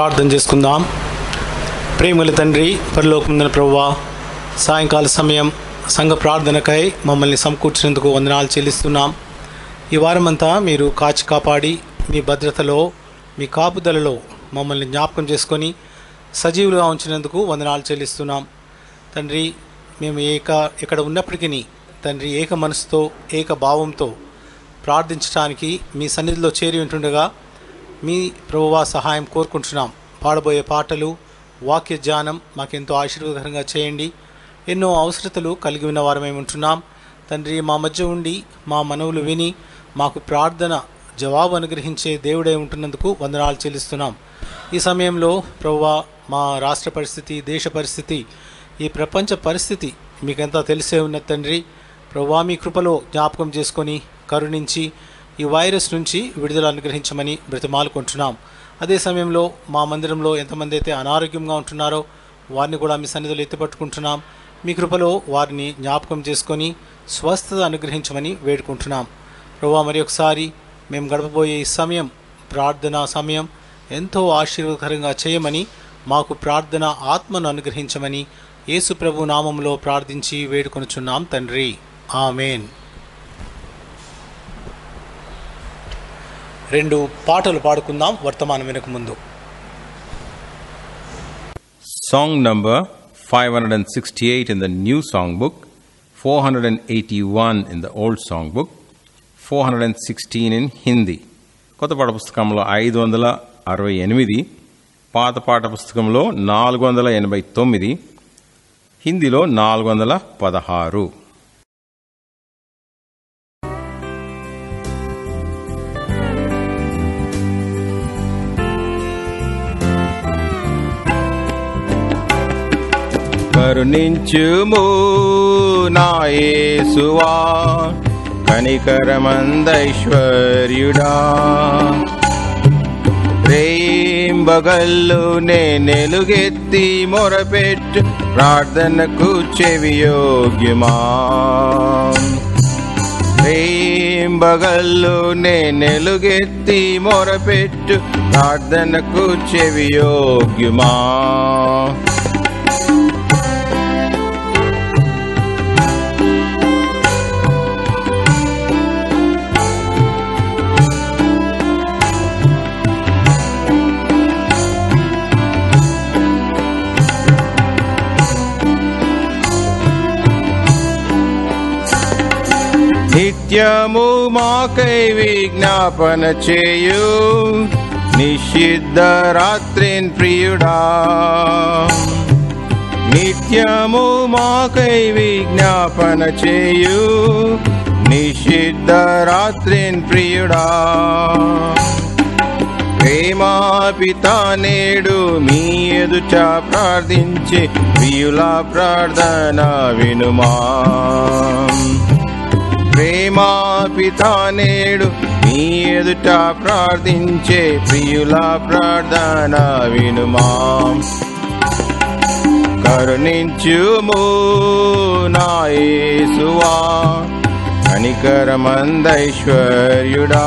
ప్రార్థన చేసుకుందాం. ప్రేమల తండ్రి, పరలోకముందున ప్రభువా, సాయంకాల సమయం సంఘ ప్రార్థనకై మమ్మల్ని సమకూర్చినందుకు వందనాలు చెల్లిస్తున్నాం. ఈ వారమంతా మీరు కాచి కాపాడి మీ భద్రతలో, మీ కాపుదలలో మమ్మల్ని జ్ఞాపకం చేసుకొని సజీవులుగా ఉంచినందుకు వందనాలు చెల్లిస్తున్నాం. తండ్రి, మేము ఇక్కడ ఉన్నప్పటికీ తండ్రి ఏక మనసుతో, ఏక భావంతో ప్రార్థించడానికి మీ సన్నిధిలో చేరి ఉంటుండగా మీ ప్రభువా సహాయం కోరుకుంటున్నాం. పాడబోయే పాటలు, వాక్య ధ్యానం మాకెంతో ఆశీర్వాదకరంగా చేయండి. ఎన్నో అవసరతలు కలిగి ఉన్న వారమై ఉంటున్నాం. తండ్రి, మా మధ్య ఉండి మా మనవులు విని మాకు ప్రార్థన జవాబు అనుగ్రహించే దేవుడై ఉంటున్నందుకు వందనాలు చెల్లిస్తున్నాం. ఈ సమయంలో ప్రభువా, మా రాష్ట్ర పరిస్థితి, దేశ పరిస్థితి, ఈ ప్రపంచ పరిస్థితి మీకెంత తెలిసే ఉన్న తండ్రి, ప్రభువా మీ కృపలో జ్ఞాపకం చేసుకొని కరుణించి ఈ వైరస్ నుంచి విడుదల అనుగ్రహించమని బ్రతిమాలుకుంటున్నాం. అదే సమయంలో మా మందిరంలో ఎంతమంది అయితే అనారోగ్యంగా ఉంటున్నారో వారిని కూడా మీ సన్నిధిలో ఎత్తిపట్టుకుంటున్నాం. మీ కృపలో వారిని జ్ఞాపకం చేసుకొని స్వస్థత అనుగ్రహించమని వేడుకుంటున్నాం. ప్రభువా, మరి ఒకసారి మేము గడపబోయే ఈ సమయం, ప్రార్థనా సమయం ఎంతో ఆశీర్వాదకరంగా చేయమని, మాకు ప్రార్థన ఆత్మను అనుగ్రహించమని యేసు ప్రభు నామంలో ప్రార్థించి వేడుకొనుచున్నాం తండ్రి, ఆమేన్. 2 పాటలు పాడుకుందాం వర్తమానం వినక ముందు. Song number 568 in the new song book, 481 in the old song book, 416 in Hindi. కొత్త పాట పుస్తకంలో 568, పాత పాట పుస్తకంలో 489, హిందీలో 416. కరుణించుము నా యేసువా, కనికరమందైశ్వర్యుడా, రేయింబగళ్ళు నేనెలుగెత్తి మొరపెట్టు ప్రార్థనకు చెవియోగ్యమా. రేయింబగళ్ళు నేనెలుగెత్తి మొరపెట్టు ప్రార్థనకు చెవియోగ్యమా. నిత్యము మాకై విజ్ఞాపన చేయు నిషిద్ధ రాత్రిన్ ప్రియుడా. నిత్యము మాకై విజ్ఞాపన చేయు నిషిద్ధ రాత్రిన్ ప్రియుడా. ప్రేమా పితా, నేడు మీ ఎదుట ప్రార్థించే ప్రియుల ప్రార్థన వినుమా. ప్రేమా పితా, నేడు మీ ఎదుట ప్రార్థించే ప్రియుల ప్రార్థన వినుమా. కరుణించుము నా యేసువా, కనికరమందైశ్వర్యుడా,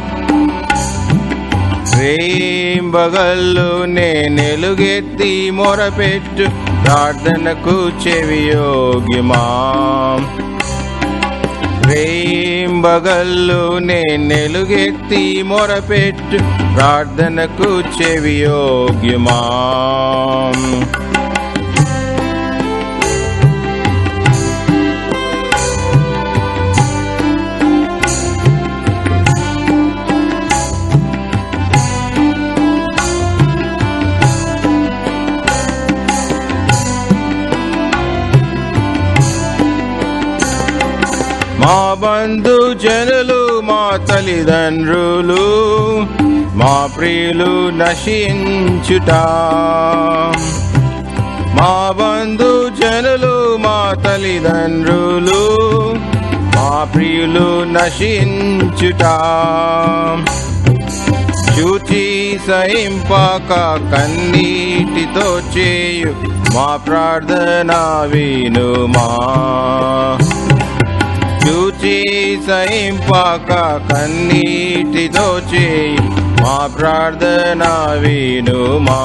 రేయింబగళ్ళు నేనెలుగెత్తి మొరపెట్టు ప్రార్థనకు చెవియోగ్యమా. రేయింబగళ్ళు నేనెలుగెత్తి మొరపెట్టు ప్రార్థనకు చెవియోగ్యమా. మా బంధు జనులు, మా తల్లిదండ్రులు, మా ప్రియులు నశించుట. మా బంధు జనులు, మా తల్లిదండ్రులు, మా ప్రియులు నశించుట. చూచి సహింపక కన్నీటితో చేయు మా ప్రార్థన వినుమా. చూచి సహింపక కన్నీటితో చేయి మా ప్రార్థన వినుమా.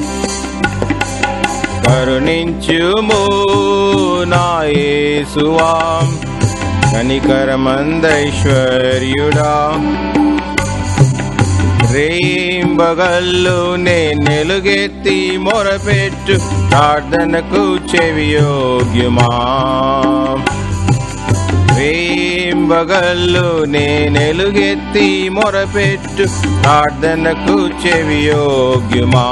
కరుణించుము నా యేసువా, కనికరమందైశ్వర్యుడా. రేయింబగళ్ళు నెలుగెత్తి మొరపెట్టు ప్రార్థనకు చెవియోగ్యమా. రేయింబగళ్ళు నెలుగెత్తి మొరపెట్టు ప్రార్థనకు చెవియోగ్యమా.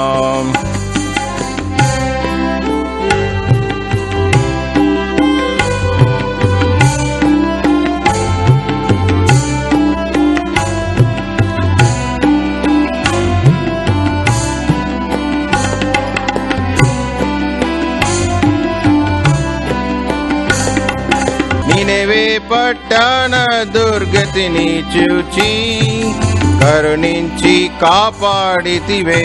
నినెవే పట్టణ దుర్గతిని చూచి కరుణించి కాపాడితివే.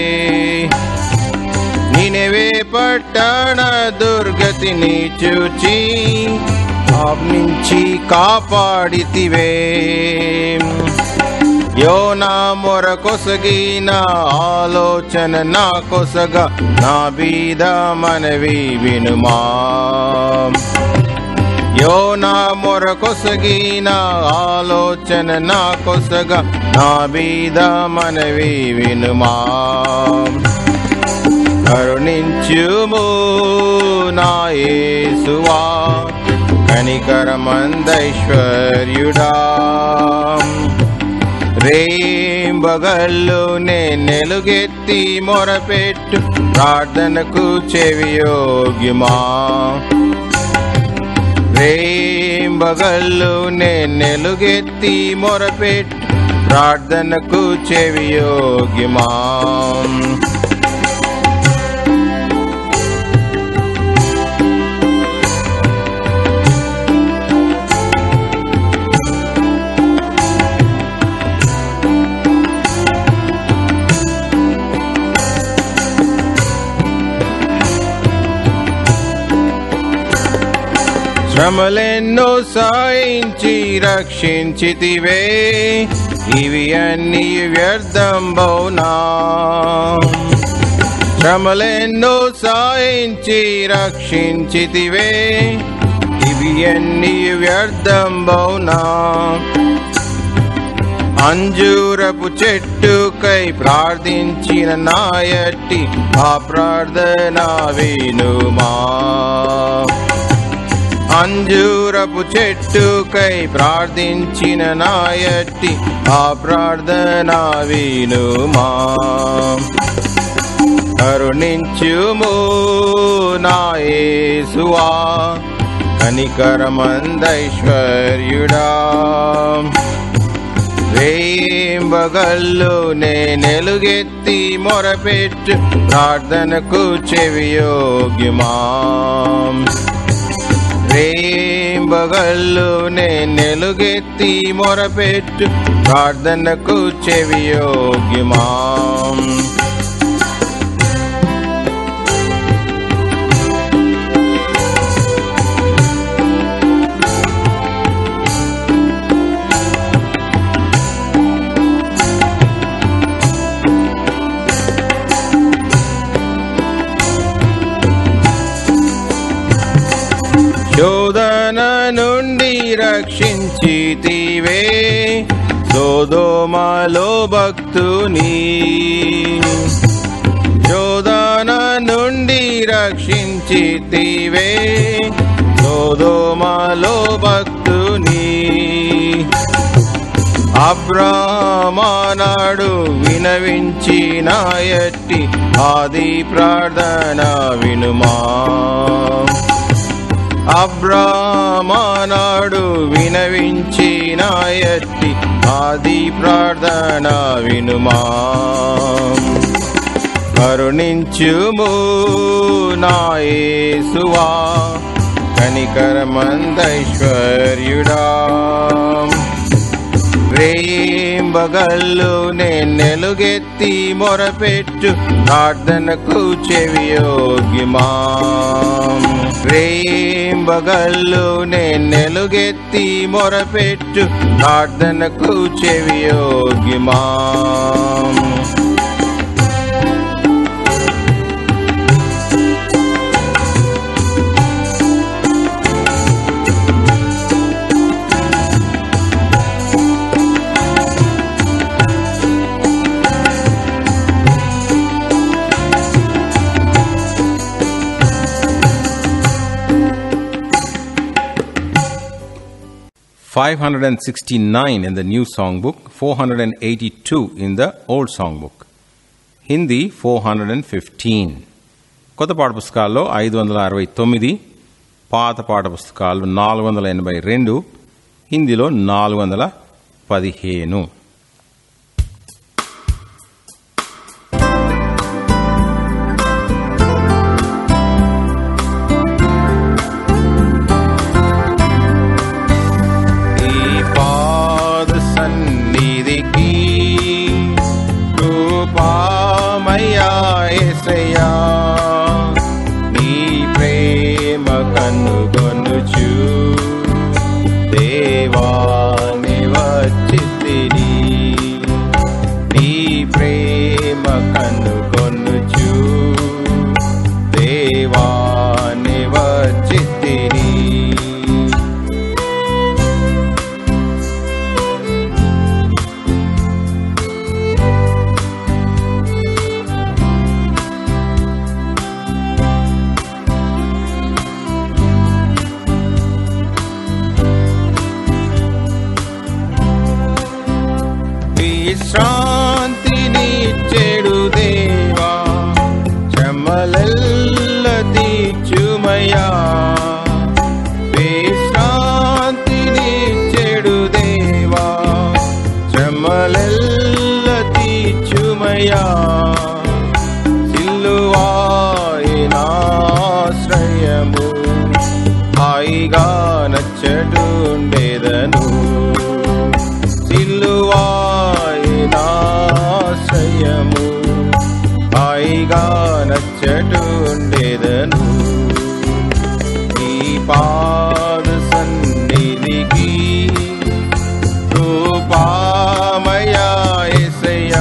నినెవే పట్టణ దుర్గతిని చూచి నుంచి కాపాడితివే. యోనా మొర కొసగిన ఆలోచన నా కొసగా నా బీద మనవి వినుమా. యోనా మొర కొసగిన ఆలోచన నా కొసగా నా బీద మనవి వినుమా. కరుణించుము నా యేసువా, కనికరమందైశ్వర్యుడా. రేయింబగళ్ళు నెలుగెత్తి మొరపెట్టు ప్రార్థనకు చెవియోగ్యమా. రేయింబగళ్ళు నెలుగెత్తి మొరపెట్టు ప్రార్థనకు చెవియోగ్యమా. శ్రమలెన్నో సాయించి రక్షించితివే, ఇవి అన్ని వ్యర్థంబౌనా. శ్రమలెన్నో సాయించి రక్షించితివే, ఇవి అన్ని వ్యర్థంబౌనా. అంజూరపు చెట్టుకై ప్రార్థించిన నాయట్టి ఆ ప్రార్థన వినుమా. అంజూరపు చెట్టుకై ప్రార్థించిన నాయట్టి ఆ ప్రార్థన వినుమా. కరుణించుము నా యేసువా, కనికరమందైశ్వర్యుడా. రేయింబగళ్ళు నెలుగెత్తి మొరపెట్టు ప్రార్థనకు చెవియోగ్యమా. రేయింబగళ్ళు నెలుగెత్తి మొరపెట్టు ప్రార్థనకు చెవియోగ్యమా. శోధన నుండి రక్షించితివే సొదొమలో భక్తుని. శోధన నుండి రక్షించితివే సొదొమలో భక్తుని. అబ్రాహామనాడు వినవించిన ఎట్టి ఆది ప్రార్థన వినుమా. అబ్రాహామనాడు వినవించిన ఎట్టి ఆది ప్రార్థన వినుమా. కరుణించుము నా యేసువా, కనికరమందైశ్వర్యుడా. రేయింబగళ్ళు నెలుగెత్తి మొరపెట్టు ప్రార్థనకు చెవియోగ్యమా. రేయింబగళ్ళు నెలుగెత్తి మొరపెట్టు ప్రార్థనకు చెవియోగ్యమా. $569 in the New Songbook, 482 in the Old Songbook. Hindi 415. కొత్త పాఠపుస్తకాల్లో 569, పాత పాఠపుస్తకాలు 482, హిందీలో 415. నీ ప్రేమ కనుగొనుచు దేవా నివచితిని. నీ ప్రేమ కనుగొనుచు దేవా నివచితిని. విశ్రాంతిని చెడు దేవా శ్రమలెల్ల తీర్చుమయా. విశ్రాంతిని చెడు దేవా శ్రమలెల్ల తీర్చుమయా. సిలువాయినాశ్రయము హాయిగా నచ్చటుండెదను. ఆశ్రయము హాయిగా నచ్చటుండెదను. ఈ పాద సన్నిధికి కృపామయా యేసయ్యా.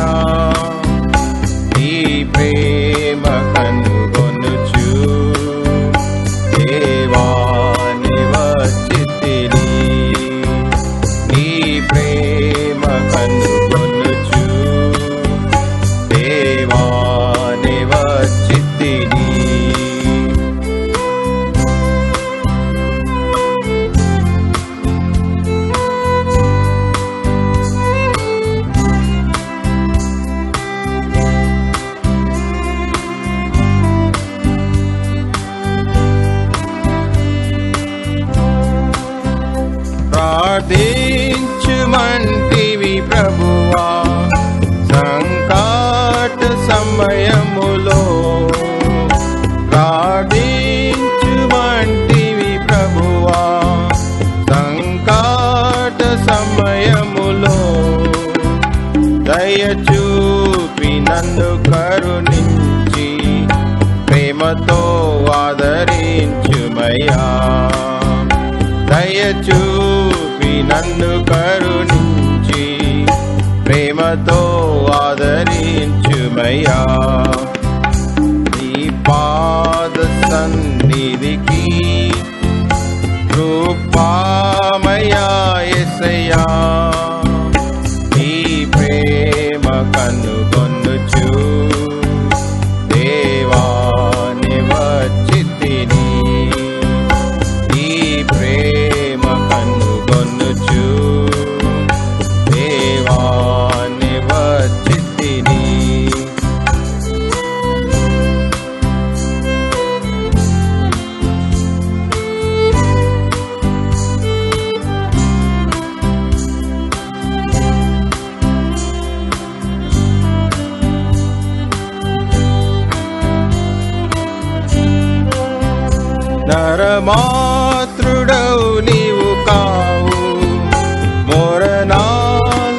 ఈ ప్రేమ కనుగొనుచు దేవా నివచితిని. ఈ ప్రేమ కనుగొనుచు దేవా నివచితిని. ప్రార్థించుమంటివి ప్రభువా సంకట సమయములో. ప్రార్థించుమంటివి ప్రభువా సంకట సమయములో. దయచూపి నన్ను కరుణించి ప్రేమతో ఆదరించుమయ్యా. దయచూపి నన్ను కరుణించి ప్రేమతో ఆదరించుమయ్యా. నీ పాద సన్నిధికి కృపామయా యేసయ్యా. నీ ప్రేమ కనుగొనుచు దేవా నివచితిని. నీ ప్రేమ కనుగొనుచు దేవా నివచితిని. నరమాతృడవు నీవు కావు, మొరనాల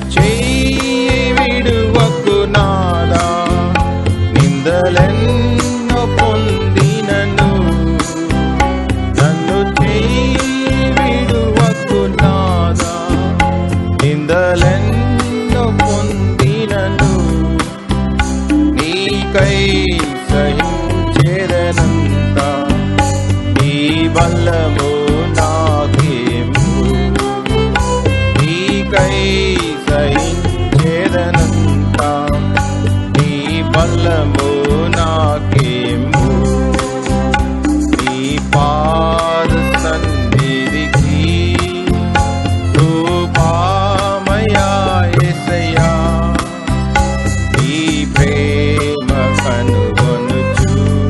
చెయ్యి విడువకు నాదా, నిందలెన్నో పొందినను. నన్ను చెయ్యి విడువకు నాదా, నిందలెన్నో పొందినను. నీకై సహించేదనంత, నీ బలము నాకేము. నీకై సహించేదనంత, నీ బలము నాకేము. నీ పాద సన్నిధికి కృపామయా యేసయ్యా, నీ ప్రేమ కనుగొనుచు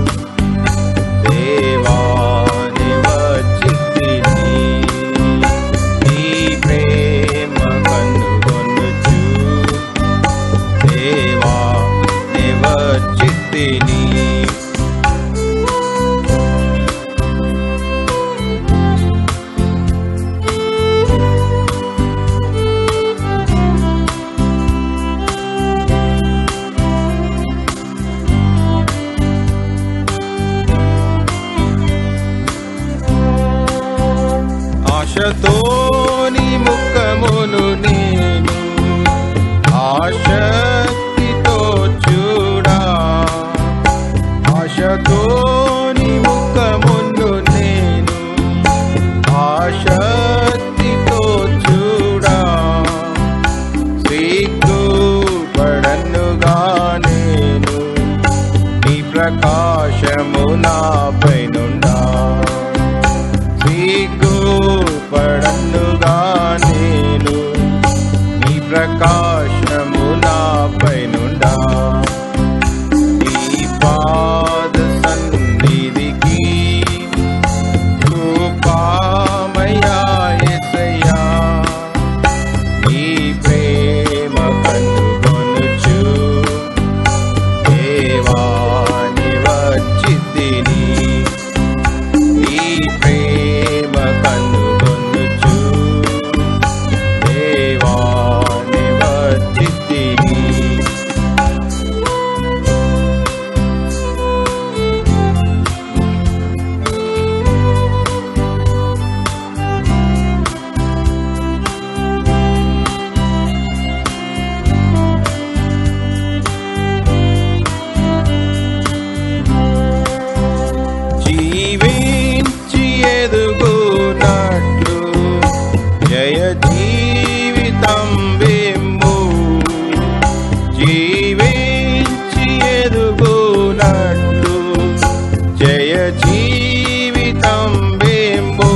దేవా నివచితిని. నీ ప్రేమ కనుగొనుచు దేవా నివచితిని. ఆశతోని ముఖమును నేను ఆశక్తితో చూడా, ఆశతోని ముఖమును నేను ఆశక్తితో చూడా. సిగ్గుపడనుగా నేను, నీ ప్రకాశము నాపై నుండా. సిగ్గుపడనుగా నేను, నీ ప్రకాశము నాపై నుండా. నీ పాద సన్నిధికి కృపామయా యేసయ్యా, నీ ప్రేమ కనుగొనుచు దేవా నివచితిని. నీ ప్రేమ కనుగొనుచు దేవా నివచితిని. జీవించి ఎదుగునట్లు జయ జీవితం విమ్ము. జీవించి ఎదుగునట్లు జయ జీవితం విమ్ము.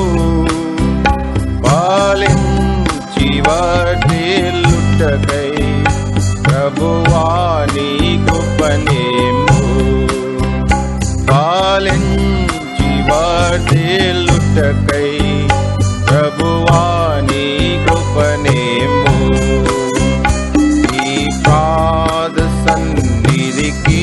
పాలించి వర్ధిల్లుటకై ప్రభువా నీ కృపనేము. పాలించి వర్ధిల్లుటకై ప్రభువా నీ కృపనేము. నీ పాద సన్నిధికి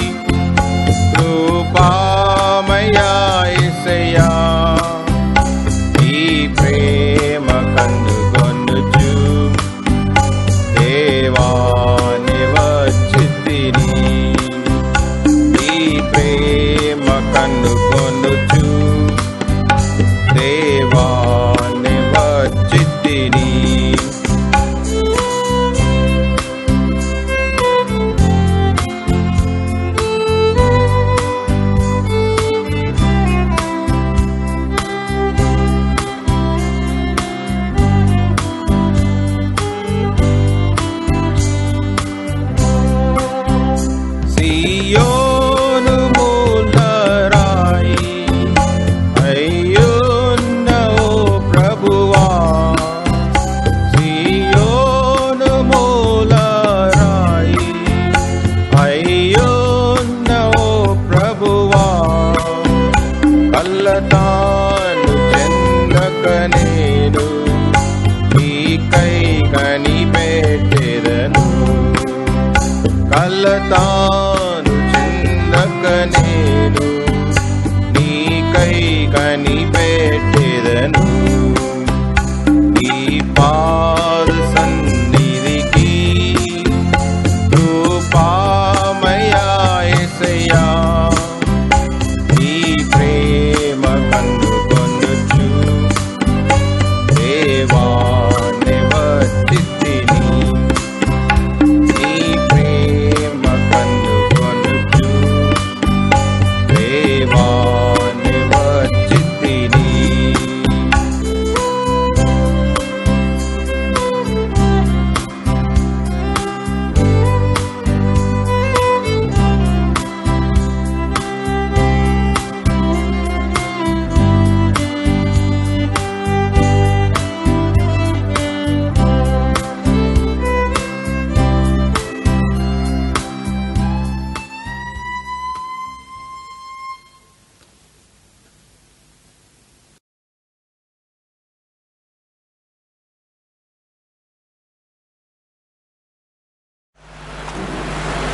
కృపామయా యేసయ్యా, నీ ప్రేమ కనుగొనుచు దేవా నివచితిని. నీ ప్రేమ కనుగొనుచు దేవా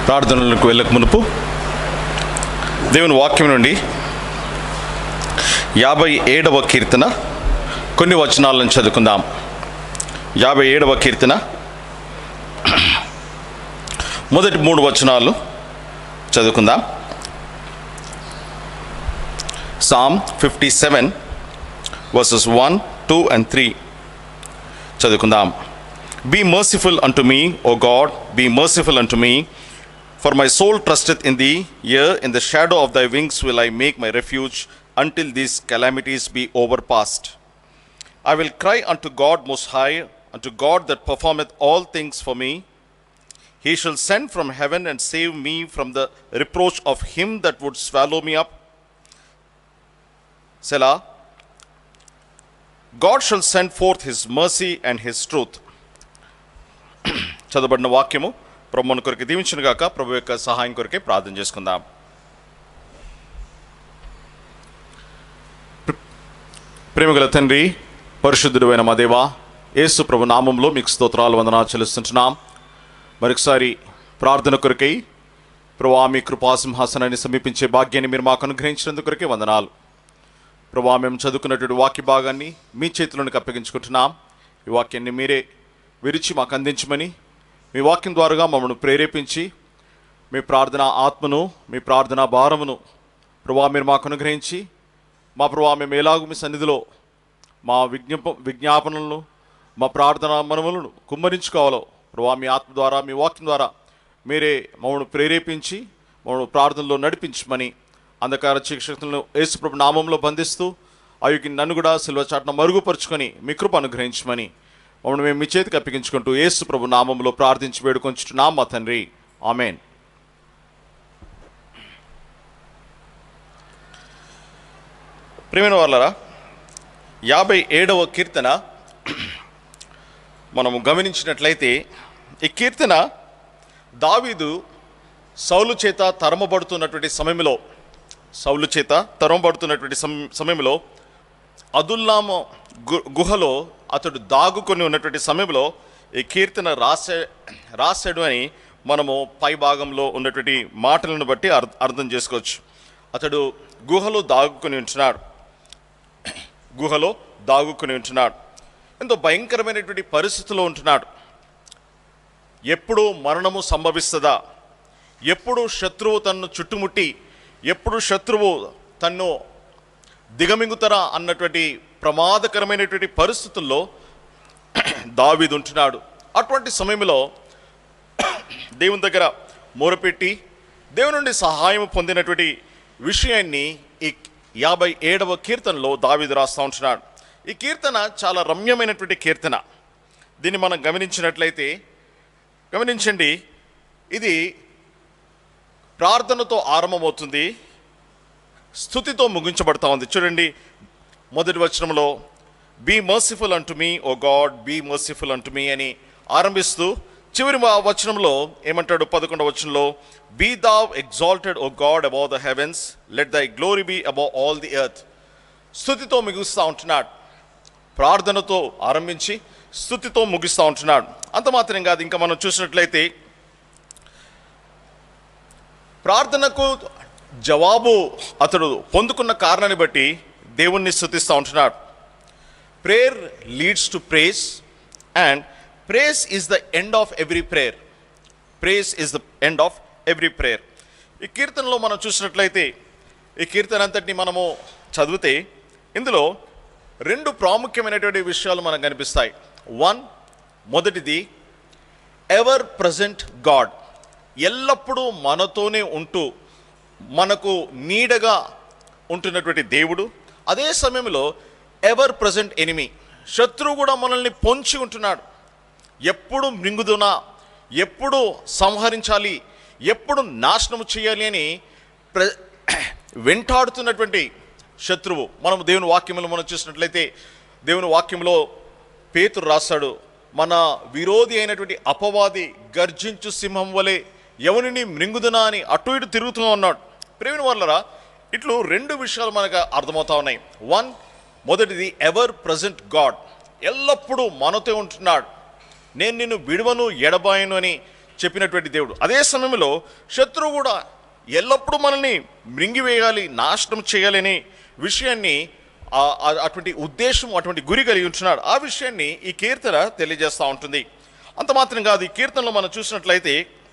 ప్రార్థనలకు వెళ్ళక మునుపు దేవుని వాక్యం నుండి 57వ కీర్తన కొన్ని వచనాలను చదువుకుందాం. 57వ కీర్తన మొదటి 3 వచనాలు చదువుకుందాం. Psalm 57 verses 1, 2 and 3 చదువుకుందాం. Be merciful unto me, O God, be merciful unto me, for my soul trusteth in thee. Yea, in the shadow of thy wings will I make my refuge, until these calamities be overpast. I will cry unto God most high, unto God that performeth all things for me. He shall send from heaven and save me from the reproach of him that would swallow me up. Selah. God shall send forth his mercy and his truth. చదవబడిన వాక్యము ప్రభు మన కొరకు దీవించును గాక. ప్రభు యొక్క సహాయం కొరకే ప్రార్థన చేసుకుందాం. ప్రేమగల తండ్రి, పరిశుద్ధుడు అయిన మా దేవా, యేసు ప్రభు నామంలో మీకు స్తోత్రాలు వందనాలు చెల్లిస్తుంటున్నాం. మరొకసారి ప్రార్థన కొరకై ప్రభువా మీ కృపా సింహాసనాన్ని సమీపించే భాగ్యాన్ని మీరు మాకు అనుగ్రహించినందుకు కొరకే వందనాలు. ప్రభువా మేము చదువుకున్నటువంటి వాక్య భాగాన్ని మీ చేతుల్లోనికి అప్పగించుకుంటున్నాం. ఈ వాక్యాన్ని మీరే విరిచి మాకు అందించమని, మీ వాక్యం ద్వారా మమ్మల్ని ప్రేరేపించి మీ ప్రార్థన ఆత్మను, మీ ప్రార్థనా భారమును ప్రభువా మీరు మాకు అనుగ్రహించి, మా ప్రభువా మేము ఎలాగూ మీ సన్నిధిలో మా విజ్ఞాపనలను, మా ప్రార్థనా మనములను కుమ్మరించుకోవాలో ప్రభువా మీ ఆత్మ ద్వారా, మీ వాక్యం ద్వారా మీరే మమ్మల్ని ప్రేరేపించి మమ్మల్ని ప్రార్థనలో నడిపించమని, అంధకార చీకటిలను యేసు ప్రభు నామంలో బంధిస్తూ అవికి నన్ను కూడా సిలువ చాటున మరుగుపరుచుకొని మీ కృప అనుగ్రహించమని మమ్మల్ని మేము మీ చేతికి అప్పగించుకుంటూ యేసు ప్రభు నామంలో ప్రార్థించి వేడుకొంచుతున్నాం మా తండ్రి, ఆమెన్. ప్రియమైన వాళ్ళరా, 57వ కీర్తన మనము గమనించినట్లయితే ఈ కీర్తన దావీదు సౌలు చేత తరమబడుతున్నటువంటి సమయంలో అదుల్లాము గుహలో అతడు దాగుకొని ఉన్నటువంటి సమయంలో ఈ కీర్తన రాశాడు అని మనము పై భాగంలో ఉన్నటువంటి మాటలను బట్టి అర్థం చేసుకోవచ్చు. అతడు గుహలో దాగుకొని ఉంటున్నాడు. ఎంతో భయంకరమైనటువంటి పరిస్థితిలో ఉంటున్నాడు. ఎప్పుడు మరణము సంభవిస్తుందా, ఎప్పుడు శత్రువు తన్ను చుట్టుముట్టి, ఎప్పుడు శత్రువు తన్ను దిగమింగుతారా అన్నటువంటి ప్రమాదకరమైనటువంటి పరిస్థితుల్లో దావీదు ఉంటున్నాడు. అటువంటి సమయంలో దేవుని దగ్గర మొరపెట్టి దేవుని నుండి సహాయం పొందినటువంటి విషయాన్ని ఈ 57వ కీర్తనలో దావీదు రాస్తూ ఉంటున్నాడు. ఈ కీర్తన చాలా రమ్యమైనటువంటి కీర్తన. దీన్ని మనం గమనించండి, ఇది ప్రార్థనతో ఆరంభమవుతుంది, స్తుతితో ముగించబడతా ఉంది. చూడండి, మొదటి వచనంలో be merciful unto me, O God be merciful unto me అని ఆరంభిస్తూ చివరి వచనంలో ఏమంటాడు? 11వ వచనంలో be thou exalted, O God, above the heavens, let thy glory be above all the earth. స్తుతితో ముగిస్తూ ఉంటున్నాడు. ప్రార్థనతో ఆరంభించి స్తుతితో ముగిస్తూ ఉంటున్నాడు. అంత మాత్రం కాదు, ఇంకా మనం చూసినట్లయితే ప్రార్థనకు జవాబు అతడు పొందుకున్న కారణాన్ని బట్టి దేవుణ్ణి స్తుతిస్తూ ఉంటున్నాడు. Prayer leads to praise, and praise is the end of every prayer. ఈ కీర్తనలో మనం చూసినట్లయితే, ఈ కీర్తన అంతటిని మనము చదివితే ఇందులో 2 ప్రాముఖ్యమైనటువంటి విషయాలు మనకు కనిపిస్తాయి. మొదటిది ఎవర్ ప్రజెంట్ గాడ్, ఎల్లప్పుడూ మనతోనే ఉంటూ మనకు నీడగా ఉంటున్నటువంటి దేవుడు. అదే సమయంలో ఎవర్ ప్రజెంట్ ఎనిమీ, శత్రువు కూడా మనల్ని పొంచి ఉంటున్నాడు. ఎప్పుడు మృంగుదునా, ఎప్పుడు సంహరించాలి, ఎప్పుడు నాశనం చేయాలి అని వెంటాడుతున్నటువంటి శత్రువు. మనం దేవుని వాక్యంలో మనం చూసినట్లయితే, దేవుని వాక్యంలో పేతురు రాస్తాడు, మన విరోధి అయినటువంటి అపవాది గర్జించు సింహం వలె ఎవరిని మృంగుదునా అని అటు ఇటు తిరుగుతూ ఉన్నాడు. ప్రేమిన వాళ్ళరా, ఇట్లు 2 విషయాలు మనకు అర్థమవుతా ఉన్నాయి. మొదటిది ఎవర్ ప్రజెంట్ గాడ్, ఎల్లప్పుడూ మనతో ఉంటున్నాడు. నేను నిన్ను విడువను ఎడబాయను అని చెప్పినటువంటి దేవుడు. అదే సమయంలో శత్రువు కూడా ఎల్లప్పుడూ మనల్ని మృంగివేయాలి, నాశనం చేయాలనే విషయాన్ని, అటువంటి ఉద్దేశం, అటువంటి గురి కలిగి ఉంటున్నాడు. ఆ విషయాన్ని ఈ కీర్తన తెలియజేస్తూ ఉంటుంది. అంత మాత్రం కాదు, ఈ కీర్తనలో మనం చూసినట్లయితే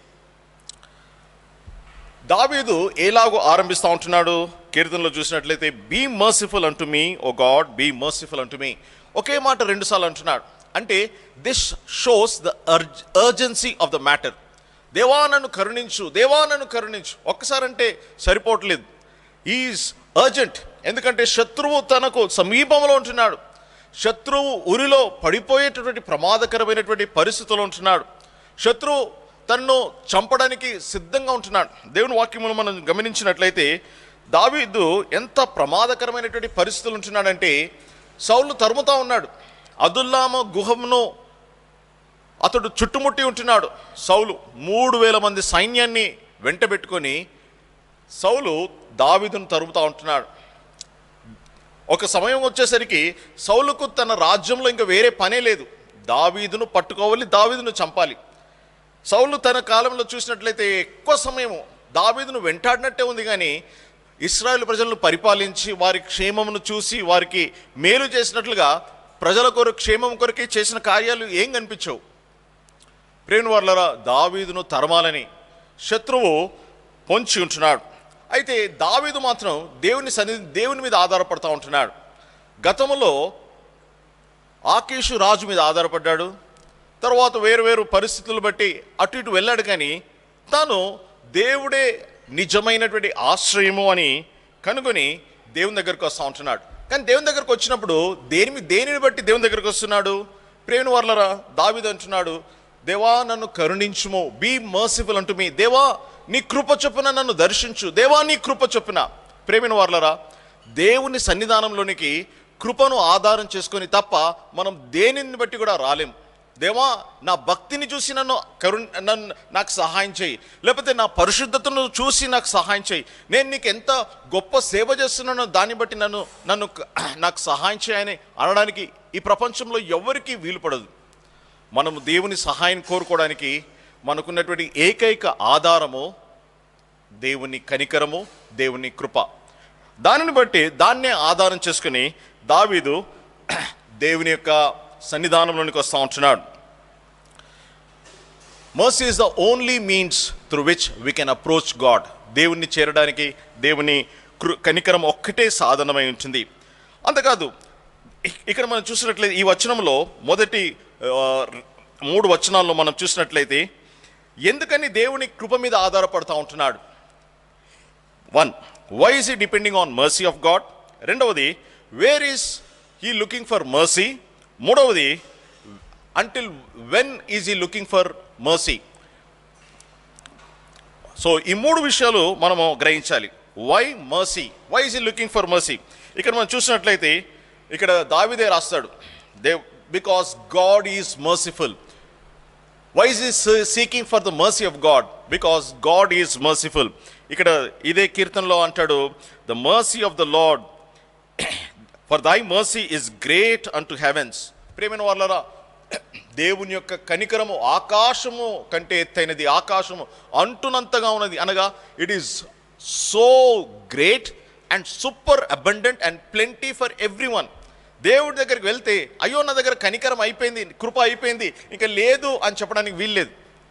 దావీదు ఎలాగో ఆరంభిస్తూ ఉంటున్నాడు. కీర్తనలో చూసినట్లయితే be merciful unto me O God, be merciful unto me. ఒకే మాట 2 సార్లు అంటున్నాడు. అంటే this shows the urgency of the matter. దేవా నన్ను కరుణించు, దేవా నన్ను కరుణించు. ఒక్కసారి అంటే సరిపోవట్లేదు, ఈజ్ అర్జెంట్. ఎందుకంటే శత్రువు తనకు సమీపంలో ఉంటున్నాడు. శత్రువు ఉరిలో పడిపోయేటటువంటి ప్రమాదకరమైనటువంటి పరిస్థితుల్లో ఉంటున్నాడు. శత్రువు తనను చంపడానికి సిద్ధంగా ఉంటున్నాడు. దేవుని వాక్యమును మనం గమనించినట్లయితే దావీదు ఎంత ప్రమాదకరమైనటువంటి పరిస్థితులు ఉంటున్నాడంటే, సౌలు తరుముతా ఉన్నాడు. అదుల్లామ గుహమును అతడు చుట్టుముట్టి ఉంటున్నాడు. సౌలు 3000 మంది సైన్యాన్ని వెంటబెట్టుకొని సౌలు దావీదును తరుముతా ఉంటున్నాడు. ఒక సమయం వచ్చేసరికి సౌలుకు తన రాజ్యంలో ఇంకా వేరే పనే లేదు, దావీదును పట్టుకోవాలి, దావీదును చంపాలి. సౌలు తన కాలంలో చూసినట్లయితే ఎక్కువ సమయం దావీదును వెంటాడినట్టే ఉంది, కానీ ఇశ్రాయేలు ప్రజలను పరిపాలించి వారి క్షేమమును చూసి వారికి మేలు చేసినట్లుగా ప్రజల కొరకు, క్షేమం కొరకే చేసిన కార్యాలు ఏం కనిపించవు. ప్రేమ వర్లరా, దావీదును తరమాలని శత్రువు పొంచి ఉంటున్నాడు. అయితే దావీదు మాత్రం దేవుని మీద ఆధారపడుతూ ఉంటున్నాడు. గతంలో ఆకీషు రాజు మీద ఆధారపడ్డాడు. తర్వాత వేరు పరిస్థితులు బట్టి అటు ఇటు వెళ్ళాడు. కానీ తాను దేవుడే నిజమైనటువంటి ఆశ్రయము అని కనుగొని దేవుని దగ్గరికి వస్తూ ఉంటున్నాడు. కానీ దేవుని దగ్గరకు వచ్చినప్పుడు దేనిని బట్టి దేవుని దగ్గరికి వస్తున్నాడు? ప్రేమ వర్లరా, దావీదు అంటున్నాడు, దేవా నన్ను కరుణించుము, బీ మర్సిఫుల్ అంటు మీ. దేవా నీ కృప చొప్పున నన్ను దర్శించు, దేవా నీ కృప చొప్పున. ప్రేమిన వర్లరా, దేవుని సన్నిధానంలోనికి కృపను ఆధారం చేసుకొని తప్ప మనం దేనిని బట్టి కూడా రాలేం. దేవా నా భక్తిని చూసి నన్ను నాకు సహాయం చేయి, లేకపోతే నా పరిశుద్ధతను చూసి నాకు సహాయం చేయి, నేను నీకు ఎంత గొప్ప సేవ చేస్తున్నానో దాన్ని బట్టి నాకు సహాయం చేయని అనడానికి ఈ ప్రపంచంలో ఎవరికీ వీలు పడదు. మనము దేవుని సహాయం కోరుకోవడానికి మనకున్నటువంటి ఏకైక ఆధారము దేవుని కనికరము, దేవుని కృప. దాన్నే ఆధారం చేసుకుని దావీదు దేవుని యొక్క సన్నిధానంలోనికి వస్తూ ఉంటున్నాడు. Mercy is the only means through which we can approach God. దేవుణ్ణి చేరడానికి దేవుని కనికరం ఒక్కటే సాధనమై ఉంటుంది. అంతకాదు, ఇక్కడ మనం చూసినట్లయితే ఈ వచనంలో మొదటి 3 వచనాల్లో మనం చూసినట్లయితే ఎందుకని దేవుని కృప మీద ఆధారపడుతూ ఉంటున్నాడు. 1, why is he depending on mercy of God. రెండవది, where is he looking for mercy. మూడవది, until when is he looking for mercy. So ఈ 3 విషయాలు మనము గ్రహించాలి. Why mercy, why is he looking for mercy. ఇక్కడ మనం చూసినట్లయితే ఇక్కడ దావీదే రాస్తాడు, because God is merciful. Why is he seeking for the mercy of God? Because God is merciful. ఇక్కడ ఇదే కీర్తనలో అంటాడు, the mercy of the Lord, for thy mercy is great unto heavens. ప్రేమైన వాళ్ళరా, దేవుని యొక్క కనికరము ఆకాశము కంటే ఎత్తైనది, ఆకాశము అంటునంతగా ఉన్నది. అనగా it is so great and super abundant and plenty for every one. దేవుడి దగ్గరికి వెళ్తే అయ్యో నా దగ్గర కనికరం అయిపోయింది, కృప అయిపోయింది, ఇంకా లేదు అని చెప్పడానికి వీల్లేదు.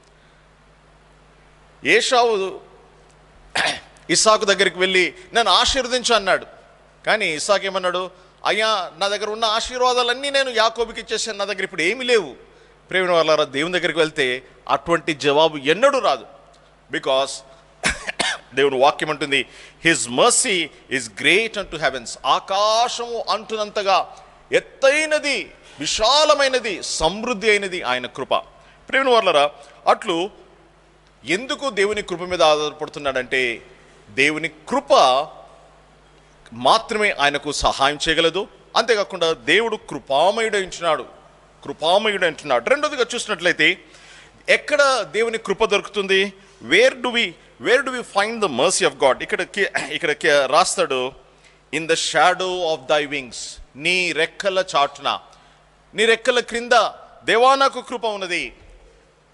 ఏశావు ఇస్సాకు దగ్గరికి వెళ్ళి నన్ను ఆశీర్వదించు అన్నాడు. కానీ ఇస్సాకు ఏమన్నాడు? అయ్యా నా దగ్గర ఉన్న ఆశీర్వాదాలన్నీ నేను యాకోబుకి ఇచ్చేసాను, నా దగ్గర ఇప్పుడు ఏమీ లేవు. ప్రేమ వాళ్ళారా, దేవుని దగ్గరికి వెళ్తే అటువంటి జవాబు ఎన్నడూ రాదు. బికాస్ దేవుని వాక్యం అంటుంది, his mercy is great unto heavens. ఆకాశము అంటున్నంతగా ఎత్తైనది, విశాలమైనది, సమృద్ధి అయినది ఆయన కృప. ప్రేమ వాళ్ళారా, అట్లు ఎందుకు దేవుని కృప మీద ఆధారపడుతున్నాడంటే దేవుని కృప మాత్రమే ఆయనకు సహాయం చేయగలదు. అంతేకాకుండా దేవుడు కృపామయుడై ఉంటున్నాడు. రెండోదిగా చూసినట్లయితే ఎక్కడ దేవుని కృప దొరుకుతుంది? Where do we find the mercy of God? ఇక్కడ రాస్తాడు, in the shadow of thy wings. నీ రెక్కల చాటున, నీ రెక్కల క్రింద దేవా నాకు కృప ఉన్నది.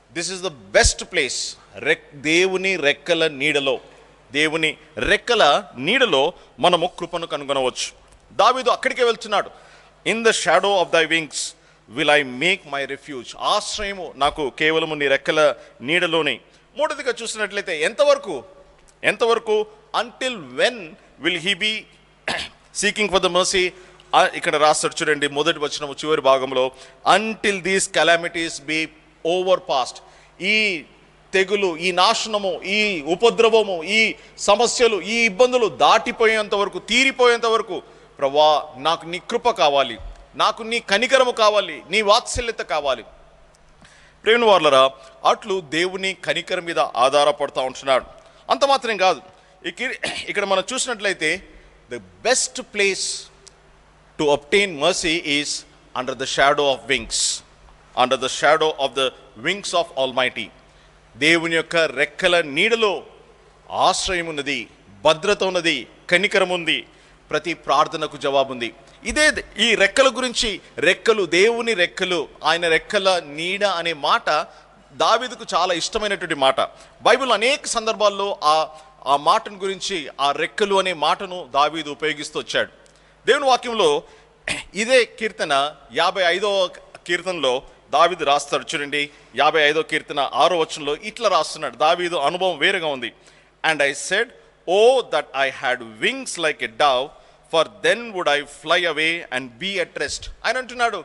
This is the best place. దేవుని రెక్కల నీడలో, దేవుని రెక్కల నీడలో మనము కృపను కనుగొనవచ్చు. దావీదు అక్కడికే వెళ్తున్నాడు. In the shadow of thy wings will I make my refuge. ఆశ్రయము నాకు కేవలము నీ రెక్కల నీడలోనే. మూడవదిగా చూసినట్లయితే ఎంతవరకు until when will he be seeking for the mercy. ఇక్కడ రాస్తాడు చూడండి, మొదటి వచనము చివరి భాగంలో, until these calamities be over past. ఈ తెగులు, ఈ నాశనము, ఈ ఉపద్రవము, ఈ సమస్యలు, ఈ ఇబ్బందులు దాటిపోయేంత వరకు, తీరిపోయేంత వరకు ప్రభువా నాకు నీ కృప కావాలి, నాకు నీ కనికరము కావాలి, నీ వాత్సల్యత కావాలి. ప్రేమ వార్లరా, అట్లు దేవుని కనికరం మీద ఆధారపడుతూ ఉంటున్నాడు. అంత మాత్రం కాదు, ఇక్కడ మనం చూసినట్లయితే the best place to obtain mercy is under the shadow of wings, under the shadow of the wings of Almighty. దేవుని యొక్క రెక్కల నీడలో ఆశ్రయం ఉన్నది, భద్రత ఉన్నది, కనికరం ఉంది, ప్రతి ప్రార్థనకు జవాబుంది. ఇదే ఈ రెక్కల గురించి, రెక్కలు, దేవుని రెక్కలు, ఆయన రెక్కల నీడ అనే మాట దావీదుకు చాలా ఇష్టమైనటువంటి మాట. బైబిల్ అనేక సందర్భాల్లో ఆ మాటను గురించి, ఆ రెక్కలు అనే మాటను దావీదు ఉపయోగిస్తూ వచ్చాడు. దేవుని వాక్యంలో ఇదే కీర్తన 55వ కీర్తనలో దావీదు రాస్తాడు చూడండి. 55వ కీర్తన 6వ వచనంలో ఇట్లా రాస్తున్నాడు. దావీదు అనుభవం వేరుగా ఉంది. And I said, O that I had wings like a dove, for then would I fly away and be at rest. ఆయన అంటున్నాడు,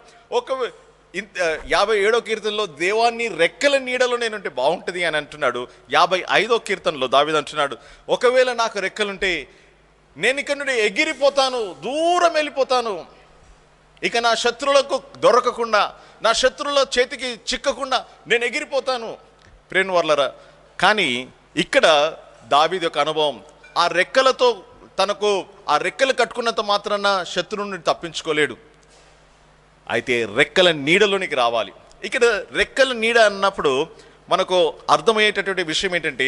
57వ కీర్తనలో దేవాన్ని రెక్కల నీడలో నేనుంటే బాగుంటుంది అని అంటున్నాడు. 55వ కీర్తనలో దావీదు అంటున్నాడు, ఒకవేళ నాకు రెక్కలుంటే నేను ఇక్కడ నుండి ఎగిరిపోతాను, దూరం వెళ్ళిపోతాను, ఇక నా శత్రువులకు దొరకకుండా, నా శత్రువుల చేతికి చిక్కకుండా నేను ఎగిరిపోతాను. ప్రేమ వర్లరా, కానీ ఇక్కడ దావీదు యొక్క అనుభవం, ఆ రెక్కలతో తనకు ఆ రెక్కలు కట్టుకున్నంత మాత్రాన శత్రువు నుండి తప్పించుకోలేడు. అయితే రెక్కల నీడలోనికి రావాలి. ఇక్కడ రెక్కల నీడ అన్నప్పుడు మనకు అర్థమయ్యేటటువంటి విషయం ఏంటంటే,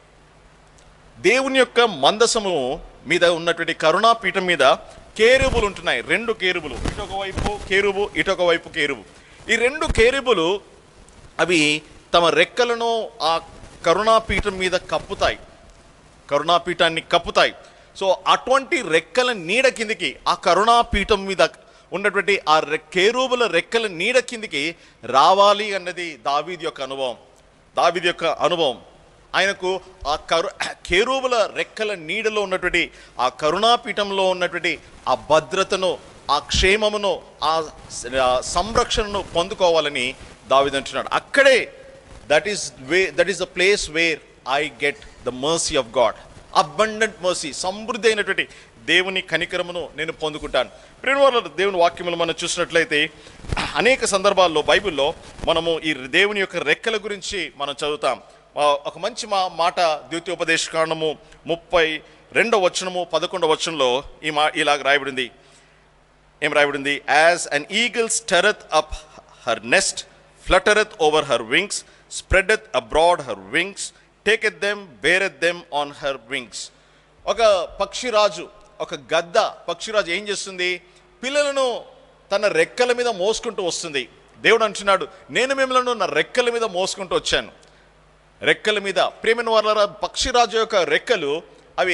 దేవుని యొక్క మందసము మీద ఉన్నటువంటి కరుణాపీఠం మీద కేరుబులు ఉంటున్నాయి. 2 కేరుబులు, ఇటొక వైపు కేరుబు, ఇటొక వైపు కేరుబు. ఈ 2 కేరుబులు అవి తమ రెక్కలను ఆ కరుణాపీఠం మీద కప్పుతాయి, కరుణాపీఠాన్ని కప్పుతాయి. సో అటువంటి రెక్కల నీడ కిందికి, ఆ కరుణాపీఠం మీద ఉన్నటువంటి ఆ కేరుబుల రెక్కల నీడ కిందికి రావాలి అన్నది దావీదు యొక్క అనుభవం. దావీదు యొక్క అనుభవం ఆయనకు ఆ కేరుబుల రెక్కల నీడలో ఉన్నటువంటి ఆ కరుణాపీఠంలో ఉన్నటువంటి ఆ భద్రతను, ఆ క్షేమమును, ఆ సంరక్షణను పొందుకోవాలని దావీదు అంటున్నాడు. అక్కడే that is the place where I get the mercy of God, abundant mercy, సమృద్ధి అయినటువంటి దేవుని కనికరమును నేను పొందుకుంటాను. ప్రేమ దేవుని వాక్యములు మనం చూసినట్లయితే అనేక సందర్భాల్లో బైబిల్లో మనము ఈ దేవుని యొక్క రెక్కల గురించి మనం చదువుతాం. ఒక మంచి మాట ద్వితీయోపదేశకాండము 32వ వచనము 11వ వచనంలో ఇలాగ రాయబడింది. ఏం రాయబడింది? As an eagle stirreth up her nest, fluttereth over her wings, spreadeth abroad her wings, taketh them, beareth them on her wings. ఒక పక్షిరాజు, ఒక గద్ద పక్షిరాజు ఏం చేస్తుంది? పిల్లలను తన రెక్కల మీద మోసుకుంటూ వస్తుంది. దేవుడు అంటున్నాడు, నేను మిమ్మల్ని నా రెక్కల మీద మోసుకుంటూ వచ్చాను. రెక్కల మీద, ప్రేమైన వారలారా, పక్షిరాజు యొక్క రెక్కలు అవి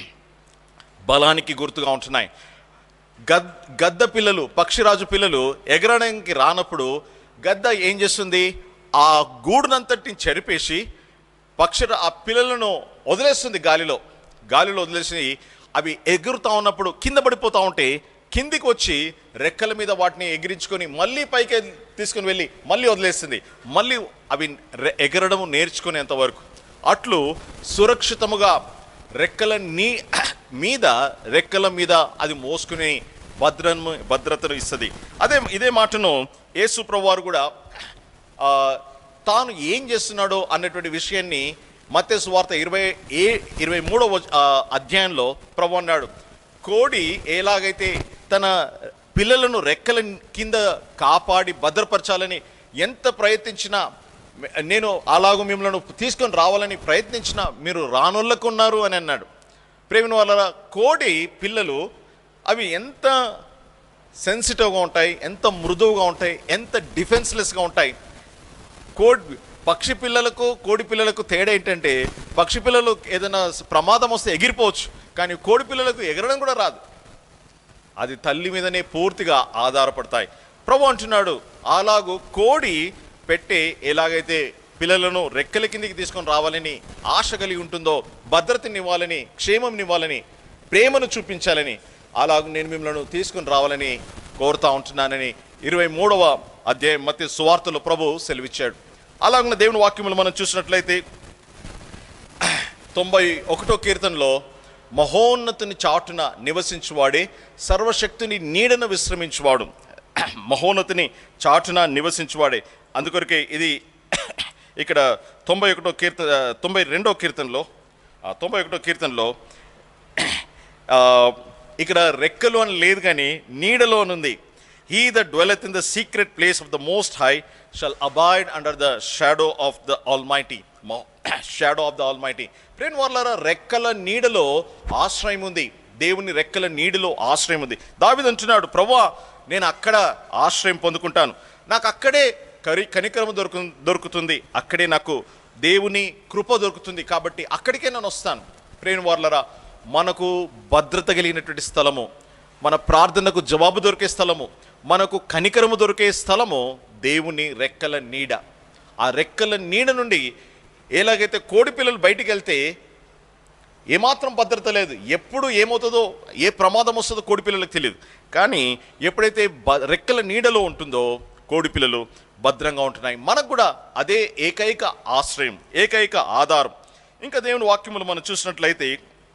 బలానికి గుర్తుగా ఉంటున్నాయి. గద్ద పిల్లలు, పక్షిరాజు పిల్లలు ఎగరడానికి రానప్పుడు గద్ద ఏం చేస్తుంది? ఆ గూడునంతటిని చెరిపేసి ఆ పిల్లలను వదిలేస్తుంది, గాలిలో వదిలేసి అవి ఎగురుతూ ఉన్నప్పుడు కింద పడిపోతూ ఉంటే కిందికి వచ్చి రెక్కల మీద వాటిని ఎగిరించుకొని మళ్ళీ పైకి తీసుకుని వెళ్ళి మళ్ళీ వదిలేస్తుంది. మళ్ళీ అవి ఎగరడం నేర్చుకునేంత వరకు అట్లు సురక్షితముగా రెక్కల మీద అది మోసుకుని భద్రతను ఇస్తుంది. ఇదే మాటను యేసు ప్రభువారు కూడా తాను ఏం చేస్తున్నాడో అన్నటువంటి విషయాన్ని మత్తయి సువార్త 23వ అధ్యాయంలో ప్రభువు అన్నాడు, కోడి ఎలాగైతే తన పిల్లలను రెక్కల కింద కాపాడి భద్రపరచాలని ఎంత ప్రయత్నించినా, నేను అలాగూ మిమ్మల్ని తీసుకొని రావాలని ప్రయత్నించినా మీరు రానోళ్ళకున్నారు అని అన్నాడు. ప్రేమ వాళ్ళ కోడి పిల్లలు అవి ఎంత సెన్సిటివ్గా ఉంటాయి, ఎంత మృదువుగా ఉంటాయి, ఎంత డిఫెన్స్లెస్గా ఉంటాయి. పక్షి పిల్లలకు కోడి పిల్లలకు తేడా ఏంటంటే పక్షి పిల్లలు ఏదైనా ప్రమాదం వస్తే ఎగిరిపోవచ్చు, కానీ కోడి పిల్లలకు ఎగరడం కూడా రాదు. అది తల్లి మీదనే పూర్తిగా ఆధారపడతాయి. ప్రభు అంటున్నాడు, అలాగూ కోడి పెట్టే ఎలాగైతే పిల్లలను రెక్కల కిందికి తీసుకొని రావాలని ఆశ కలిగి ఉంటుందో, భద్రతనివ్వాలని, క్షేమంనివ్వాలని, ప్రేమను చూపించాలని, అలాగూ నేను మిమ్మల్ని తీసుకొని రావాలని కోరుతా ఉంటున్నానని 23వ అధ్యాయం మత్తయి సువార్తలో ప్రభు సెలవిచ్చాడు. అలాగున్న దేవుని వాక్యములు మనం చూసినట్లయితే 91వ కీర్తనలో మహోన్నతుని చాటున నివసించువాడే సర్వశక్తుని నీడను విశ్రమించువాడు. మహోన్నతుని చాటున నివసించువాడే. అందుకొరకే ఇది ఇక్కడ 92వ కీర్తనలో ఇక్కడ రెక్కలు అని లేదు కానీ నీడలో ఉంది. He that dwelleth in the secret place of the Most High shall abide under the shadow of the Almighty. Shadow of the Almighty. ప్రేమ వారలారా, రెక్కల నీడలో ఆశ్రయం ఉంది. దేవుని రెక్కల నీడలో ఆశ్రయం ఉంది. దావీదు అంటున్నాడు, ప్రభువా నేను అక్కడ ఆశ్రయం పొందుకుంటాను, నాకు అక్కడే కనికరము దొరుకుతుంది, అక్కడే నాకు దేవుని కృప దొరుకుతుంది, కాబట్టి అక్కడికే నేను వస్తాను. ప్రేమ వారలారా, మనకు భద్రత కలిగినటువంటి స్థలము, మన ప్రార్థనకు జవాబు దొరికే స్థలము, మనకు కనికరము దొరికే స్థలము దేవుని రెక్కల నీడ. ఆ రెక్కల నీడ నుండి ఎలాగైతే కోడి పిల్లలు బయటికి వెళ్తే ఏమాత్రం భద్రత లేదు, ఎప్పుడు ఏమవుతుందో, ఏ ప్రమాదం వస్తుందో కోడి పిల్లలకు తెలియదు. కానీ ఎప్పుడైతే రెక్కల నీడలో ఉంటుందో కోడి పిల్లలు భద్రంగా ఉంటున్నాయి. మనకు కూడా అదే ఏకైక ఆశ్రయం, ఏకైక ఆధారం. ఇంకా దేవుని వాక్యములు మనం చూసినట్లయితే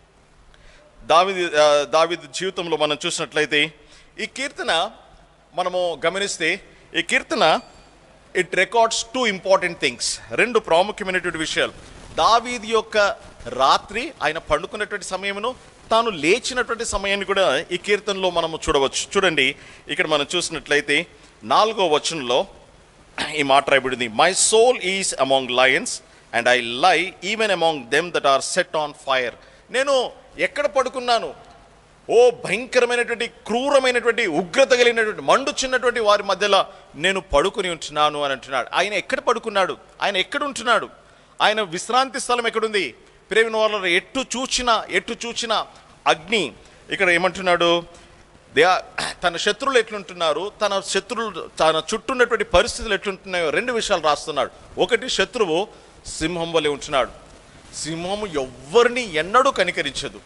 దావీదు జీవితంలో మనం చూసినట్లయితే ఈ కీర్తన మనము గమనిస్తే ఈ కీర్తన ఇట్ రికార్డ్స్ 2 ఇంపార్టెంట్ థింగ్స్. 2 ప్రాముఖ్యమైనటువంటి విషయాలు. దావీదు యొక్క రాత్రి ఆయన పండుకున్నటువంటి సమయమును, తాను లేచినటువంటి సమయాన్ని కూడా ఈ కీర్తనలో మనము చూడవచ్చు. చూడండి, ఇక్కడ మనం చూసినట్లయితే 4వ వచనంలో ఈ మాట రాయబడింది, my soul is among lions and I lie even among them that are set on fire. నేను ఎక్కడ పడుకున్నాను? ఓ భయంకరమైనటువంటి, క్రూరమైనటువంటి, ఉగ్రత కలిగినటువంటి, మండుచున్నటువంటి వారి మధ్యలో నేను పడుకుని ఉంటున్నాను అని అంటున్నాడు. ఆయన ఎక్కడ పడుకున్నాడు? ఆయన ఎక్కడ ఉంటున్నాడు? ఆయన విశ్రాంతి స్థలం ఎక్కడుంది? ప్రేమ వాళ్ళ ఎటు చూచినా అగ్ని. ఇక్కడ ఏమంటున్నాడు? తన శత్రువులు ఎట్లుంటున్నారు, తన చుట్టూ ఉన్నటువంటి పరిస్థితులు ఎట్లుంటున్నాయో 2 విషయాలు రాస్తున్నాడు. ఒకటి, శత్రువు సింహం వలె ఉంటున్నాడు. సింహము ఎవరిని ఎన్నడూ కనికరించదు.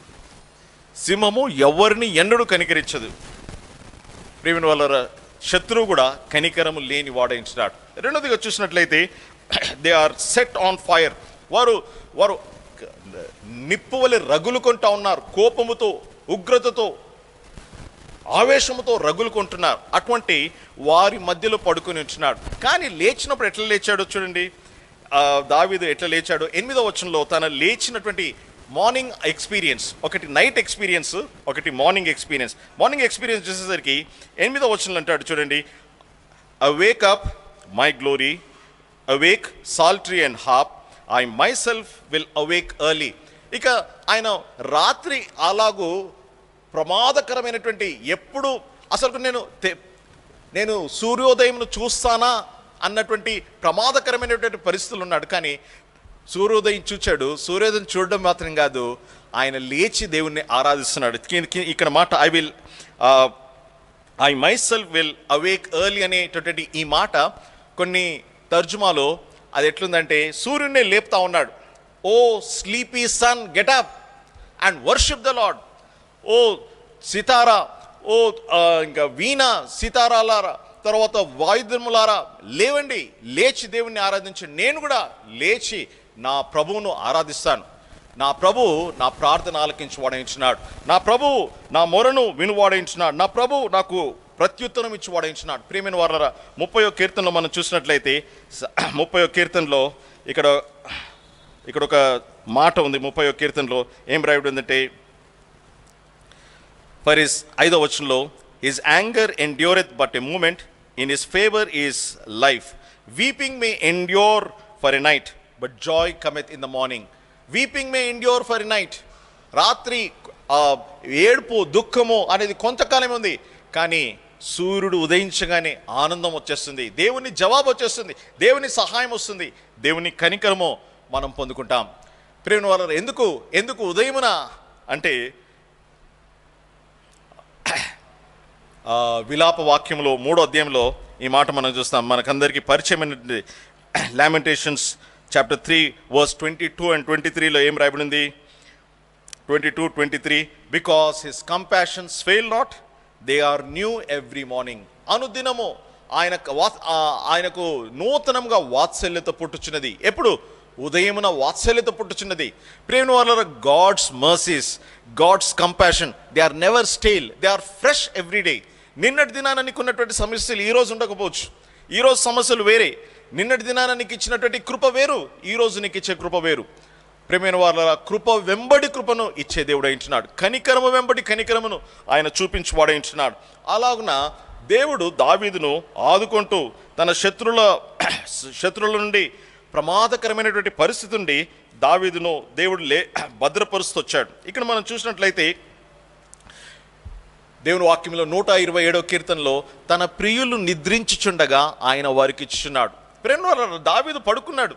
ప్రేమ వాళ్ళ శత్రువు కూడా కనికరము లేని వాడించినాడు. రెండోదిగా చూసినట్లయితే they are set on fire. వారు నిప్పు వలె రగులుకుంటా ఉన్నారు. కోపముతో, ఉగ్రతతో, ఆవేశముతో రగులుకుంటున్నారు. అటువంటి వారి మధ్యలో పడుకొని ఉంటున్నాడు. కానీ లేచినప్పుడు ఎట్లా లేచాడో చూడండి. దావీదు ఎట్లా లేచాడో 8వ వచనంలో తన లేచినటువంటి మార్నింగ్ ఎక్స్పీరియన్స్, ఒకటి నైట్ ఎక్స్పీరియన్స్, ఒకటి మార్నింగ్ ఎక్స్పీరియన్స్. మార్నింగ్ ఎక్స్పీరియన్స్ చూసేసరికి 8వ వచనంలో అంటాడు చూడండి, awake up my glory, awake psaltery and harp, I myself will awake early. ఇక ఆయన రాత్రి అలాగూ ప్రమాదకరమైనటువంటి, ఎప్పుడు అసలు నేను సూర్యోదయంను చూస్తానా అన్నటువంటి ప్రమాదకరమైనటువంటి పరిస్థితులు ఉన్నాడు. కానీ సూర్యోదయం చూచాడు. సూర్యోదయం చూడడం మాత్రం కాదు, ఆయన లేచి దేవుణ్ణి ఆరాధిస్తున్నాడు. ఇక్కడ మాట I myself will awake early అనేటటువంటి ఈ మాట కొన్ని తర్జుమాలో అది ఎట్లుందంటే సూర్యుడిని లేపుతా ఉన్నాడు. O sleepy sun get up and worship the Lord. O సితారా, ఓ ఇంకా వీణ సితారాలారా, తర్వాత వాయుద్యములారా లేవండి, లేచి దేవుణ్ణి ఆరాధించండి. నేను కూడా లేచి నా ప్రభువును ఆరాధిస్తాను. నా ప్రభువు నా ప్రార్థన ఆలకించి వాడించినాడు. నా ప్రభువు నా మొరను వినువాడించినాడు. నా ప్రభువు నాకు ప్రత్యుత్తరం ఇచ్చి వాడించినాడు. ప్రియమైన వారలారా, 30వ కీర్తనలో మనం చూసినట్లయితే 30వ కీర్తనలో ఇక్కడ ఒక మాట ఉంది. 30వ కీర్తనలో ఏం రాయబడి ఉందంటే, ఫర్ హిస్ 5వ వచనంలో, his anger endureth but a moment, in his favour is life. Weeping may endure for a night but joy cometh in the morning. Weeping may endure for a night. రాత్రి ఏడుపు, దుఃఖము అనేది కొంతకాలం ఉంది, కానీ సూర్యుడు ఉదయించగానే ఆనందం వచ్చేస్తుంది, దేవుని జవాబు వచ్చేస్తుంది, దేవుని సహాయం వస్తుంది, దేవుని కనికరము మనం పొందుకుంటాం. ప్రేమ వాళ్ళ ఎందుకు ఉదయమున అంటే విలాప వాక్యంలో 3వ అధ్యాయంలో ఈ మాట మనం చూస్తాం. మనకందరికీ పరిచయమైనటువంటి లామెంటేషన్స్ చాప్టర్ 3 వర్స్ 22 and 23లో ఏం రాయబడింది? 22-23 because his compassions fail not, they are new every morning. అనుదినము ఆయనకు నూతనంగా వాత్సల్యత పుట్టుచున్నది. ఎప్పుడు? ఉదయమున వాత్సల్యత పుట్టుచున్నది. ప్రేమ వాళ్ళ God's mercies, God's compassion, they are never stale, they are fresh every day. నిన్నటి దినాన నీకున్నటువంటి సమస్యలు ఈరోజు ఉండకపోవచ్చు, ఈరోజు సమస్యలు వేరే. నిన్నటి దినాన నీకు ఇచ్చినటువంటి కృప వేరు, ఈరోజు నీకు ఇచ్చే కృప వేరు. ప్రేమైన వాళ్ళ కృప వెంబడి కృపను ఇచ్చే దేవుడు అయింటున్నాడు, కనికరము వెంబడి కనికరమును ఆయన చూపించువాడయింటున్నాడు. అలాగున దేవుడు దావీదును ఆదుకుంటూ తన శత్రువుల నుండి ప్రమాదకరమైనటువంటి పరిస్థితి నుండి దావీదును దేవుడు భద్రపరుస్తూ వచ్చాడు. ఇక్కడ మనం చూసినట్లయితే దేవుని వాక్యంలో 127వ కీర్తనలో తన ప్రియులు నిద్రించుచుండగా ఆయన వారికి ఇచ్చుచున్నాడు. ప్రేమ దావీదు పడుకున్నాడు,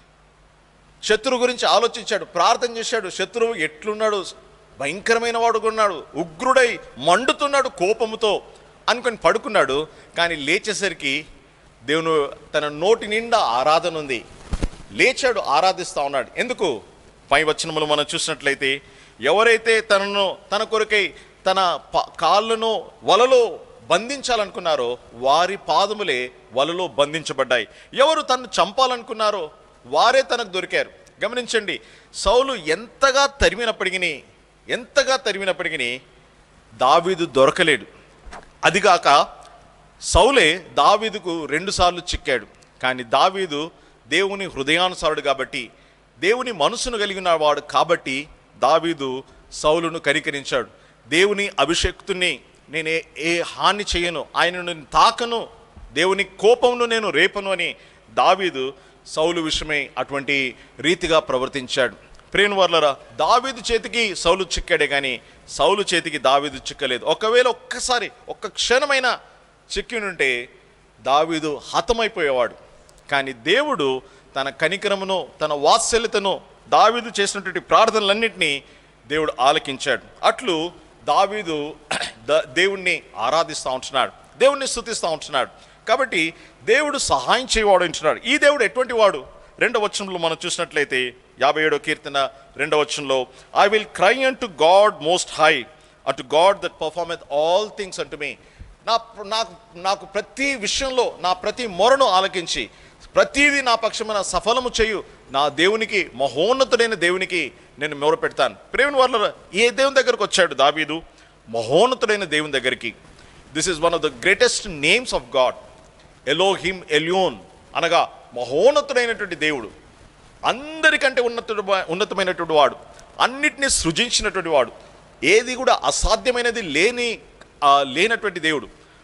శత్రువు గురించి ఆలోచించాడు, ప్రార్థన చేశాడు. శత్రువు ఎట్లున్నాడు? భయంకరమైన వాడుగా ఉన్నాడు, ఉగ్రుడై మండుతున్నాడు కోపముతో అనుకొని పడుకున్నాడు. కానీ లేచేసరికి దేవుని తన నోటి నిండా ఆరాధన ఉంది, లేచాడు, ఆరాధిస్తూ ఉన్నాడు. ఎందుకు? పై వచనములు మనం చూసినట్లయితే ఎవరైతే తన కొరకై తన కాళ్ళను వలలో బంధించాలనుకున్నారో వారి పాదములే వలలో బంధించబడ్డాయి. ఎవరు తనను చంపాలనుకున్నారో వారే తనకు దొరికారు. గమనించండి, సౌలు ఎంతగా తరిమినప్పటికీ దావీదు దొరకలేడు. అదిగాక సౌలే దావీదుకు 2 సార్లు చిక్కాడు. కానీ దావీదు దేవుని హృదయానుసారుడు కాబట్టి, దేవుని మనసును కలిగిన వాడు కాబట్టి దావీదు సౌలును కనికరించాడు. దేవుని అభిషేక్తుని నేను ఏ హాని చేయను, ఆయనను నేను తాకను, దేవుని కోపమును నేను రేపను అని దావీదు సౌలు విషయమై అటువంటి రీతిగా ప్రవర్తించాడు. ప్రేమ వర్లరా, దావీదు చేతికి సౌలు చిక్కాడే కానీ సౌలు చేతికి దావీదు చిక్కలేదు. ఒకవేళ ఒక్క క్షణమైన చిక్కినుంటే దావీదు హతమైపోయేవాడు. కానీ దేవుడు తన కనికరమును, తన వాత్సల్యతను, దావీదు చేసినటువంటి ప్రార్థనలన్నింటినీ దేవుడు ఆలకించాడు. అట్లు దావీదు దేవుణ్ణి ఆరాధిస్తూ ఉంటున్నాడు, దేవుణ్ణి స్తుతిస్తూ ఉంటున్నాడు. కాబట్టి దేవుడు సహాయం చేయవాడు అంటున్నాడు. ఈ దేవుడు ఎటువంటి వాడు? 2వ వచనంలో మనం చూసినట్లయితే 57వ కీర్తన 2వ వచనంలో I will cry unto God most high, unto God that performeth all things unto me. నాకు ప్రతి విషయంలో నా ప్రతి మొరను ఆలకించి ప్రతిదీ నా పక్షమున సఫలము చేయు నా దేవునికి, మహోన్నతుడైన దేవునికి నేను మొర పెడతాను. ప్రేమ వాళ్ళ ఏ దేవుని దగ్గరకు వచ్చాడు దావీదు? మహోన్నతుడైన దేవుని దగ్గరికి. This is one of the greatest names of God, Elohim Elyon, అనగా మహోన్నతుడైనటువంటి దేవుడు, అందరికంటే ఉన్నతమైనటువంటి వాడు, అన్నిటినీ సృజించినటువంటి వాడు, ఏది కూడా అసాధ్యమైనది లేనటువంటి దేవుడు.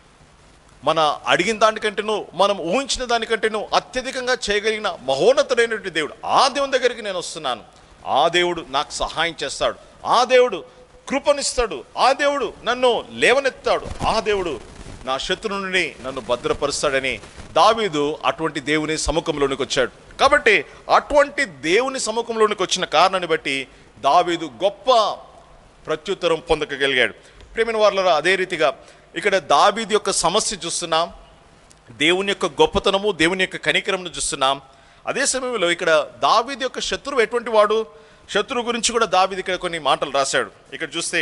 మన అడిగిన దానికంటేనూ మనం ఊహించిన దానికంటేనూ అత్యధికంగా చేయగలిగిన మహోన్నతుడైనటువంటి దేవుడు. ఆ దేవుని దగ్గరికి నేను వస్తున్నాను. ఆ దేవుడు నాకు సహాయం చేస్తాడు, ఆ దేవుడు కృపనిస్తాడు, ఆ దేవుడు నన్ను లేవనెత్తాడు, ఆ దేవుడు నా శత్రువు నుండి నన్ను భద్రపరుస్తాడని దావీదు అటువంటి దేవుని సముఖంలోనికి వచ్చాడు. కాబట్టి అటువంటి దేవుని సముఖంలోనికి వచ్చిన కారణాన్ని బట్టి దావీదు గొప్ప ప్రత్యుత్తరం పొందగలిగాడు. ప్రేమైన వారలారా, అదే రీతిగా ఇక్కడ దావీదు యొక్క సమస్య చూస్తున్నాం, దేవుని యొక్క గొప్పతనము, దేవుని యొక్క కనికరమును చూస్తున్నాం. అదే సమయంలో ఇక్కడ దావీదు యొక్క శత్రువు ఎటువంటి వాడు? శత్రువు గురించి కూడా దావీదు ఇక్కడ కొన్ని మాటలు రాశాడు. ఇక్కడ చూస్తే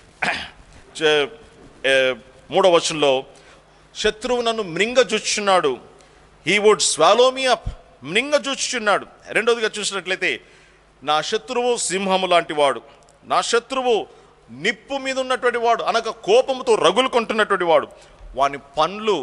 3వ వచనంలో శత్రువు నన్ను మృంగజూచుచున్నాడు, he would swallow me up, మృంగజూచుచున్నాడు. రెండవదిగా చూసినట్లయితే నా శత్రువు సింహము లాంటి వాడు, నా శత్రువు నిప్పు మీద ఉన్నటువంటి వాడు, అనగా కోపంతో రగులుకుంటున్నటువంటి వాడు, వాని పండ్లు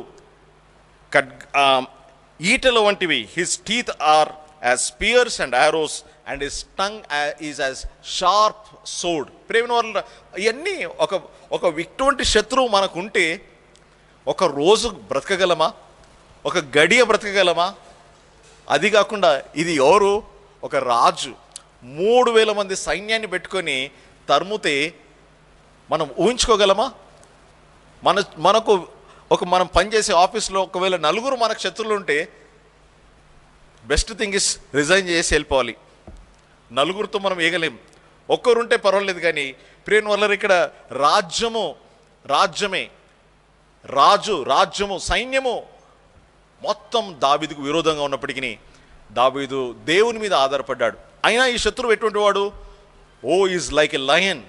ఈటల వంటివి. His teeth are as spears and arrows and his tongue is as sharp sword. ప్రేమ వల్ల ఇవన్నీ ఒక ఇటువంటి శత్రువు మనకుంటే ఒక రోజు బ్రతకగలమా? ఒక గడియ బ్రతకగలమా? అది కాకుండా ఇది ఎవరు? ఒక రాజు 3000 మంది సైన్యాన్ని పెట్టుకొని తరుముతే మనం ఊహించుకోగలమా? మనకు మనం పనిచేసే ఆఫీస్లో ఒకవేళ నలుగురు మనకు శత్రువులు ఉంటే బెస్ట్ థింగ్ ఇస్ రిజైన్ చేసి వెళ్ళిపోవాలి. నలుగురితో మనం వేయగలేం. ఒక్కరుంటే పర్వాలేదు. కానీ ప్రేమ వల్ల ఇక్కడ రాజ్యమే రాజ్యము సైన్యము మొత్తం దావీదుకు విరోధంగా ఉన్నప్పటికీ దావీదు దేవుని మీద ఆధారపడ్డాడు. అయినా ఈ శత్రువు ఎటువంటి వాడు? Is like a lion.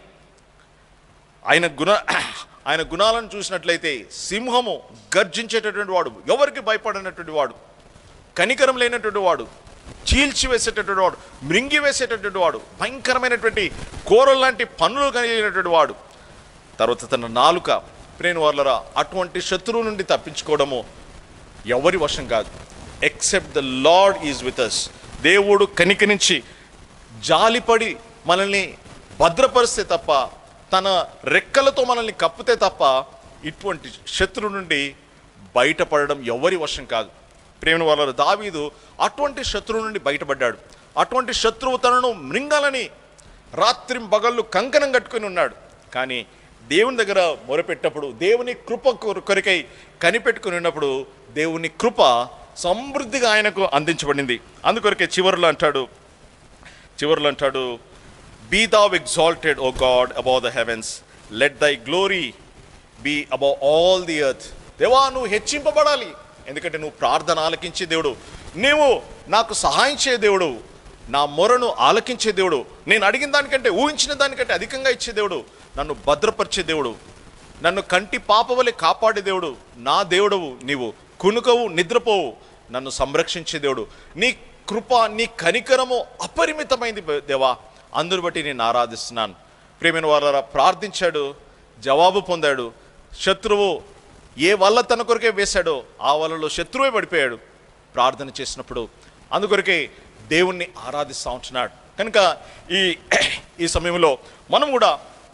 ఆయన గుణాలను చూసినట్లయితే సింహము, గర్జించేటటువంటి వాడు, ఎవరికి భయపడినటువంటి వాడు, కనికరం లేనటువంటి వాడు, చీల్చివేసేటటువంటి వాడు, మృంగివేసేటటువంటి వాడు, భయంకరమైనటువంటి కూరలు లాంటి పన్నులు కలిగినటువంటి వాడు. తర్వాత తన నాలుక. ప్రేమ వాళ్ళరా, అటువంటి శత్రువు నుండి తప్పించుకోవడము ఎవరి వశం కాదు. Except the Lord is with us. దేవుడు కనికరించి జాలిపడి మనల్ని భద్రపరిస్తే తప్ప, తన రెక్కలతో మనల్ని కప్పితే తప్ప ఇటువంటి శత్రువు నుండి బయటపడడం ఎవరి వశం కాదు. ప్రేమ వాళ్ళ దావీదు అటువంటి శత్రువు నుండి బయటపడ్డాడు. అటువంటి శత్రువు తనను మృంగాలని రాత్రి పగళ్ళు కంకణం కట్టుకుని ఉన్నాడు. కానీ దేవుని దగ్గర మొరపెట్టినప్పుడు, దేవుని కృప కొరకై కనిపెట్టుకుని ఉన్నప్పుడు దేవుని కృప సమృద్ధిగా ఆయనకు అందించబడింది. అందుకొరకే చివరిలో అంటాడు, be thou exalted, O God, above the heavens, let thy glory be above all the earth. దేవా, నువ్వు హెచ్చింపబడాలి. ఎందుకంటే నువ్వు ప్రార్థన ఆలకించే దేవుడు, నీవు నాకు సహాయం చే దేవుడు, నా మొరను ఆలకించే దేవుడు, నేను అడిగిన దానికంటే ఊహించిన దానికంటే అధికంగా ఇచ్చే దేవుడు, నన్ను భద్రపరిచే దేవుడు, నన్ను కంటి పాపవలే కాపాడే దేవుడు, నా దేవుడవు నీవు, కునుకవు నిద్రపోవు, నన్ను సంరక్షించే దేవుడు, నీ కృప నీ కనికరము అపరిమితమైంది దేవా, అందుని బట్టి నేను ఆరాధిస్తున్నాను. ప్రేమైన వారా, ప్రార్థించాడు, జవాబు పొందాడు. శత్రువు ఏ వల్ల తన కొరకే వేశాడో ఆ వలలో శత్రువే పడిపోయాడు ప్రార్థన చేసినప్పుడు. అందుకొరకే దేవుణ్ణి ఆరాధిస్తూ ఉంటున్నాడు. కనుక ఈ సమయంలో మనం కూడా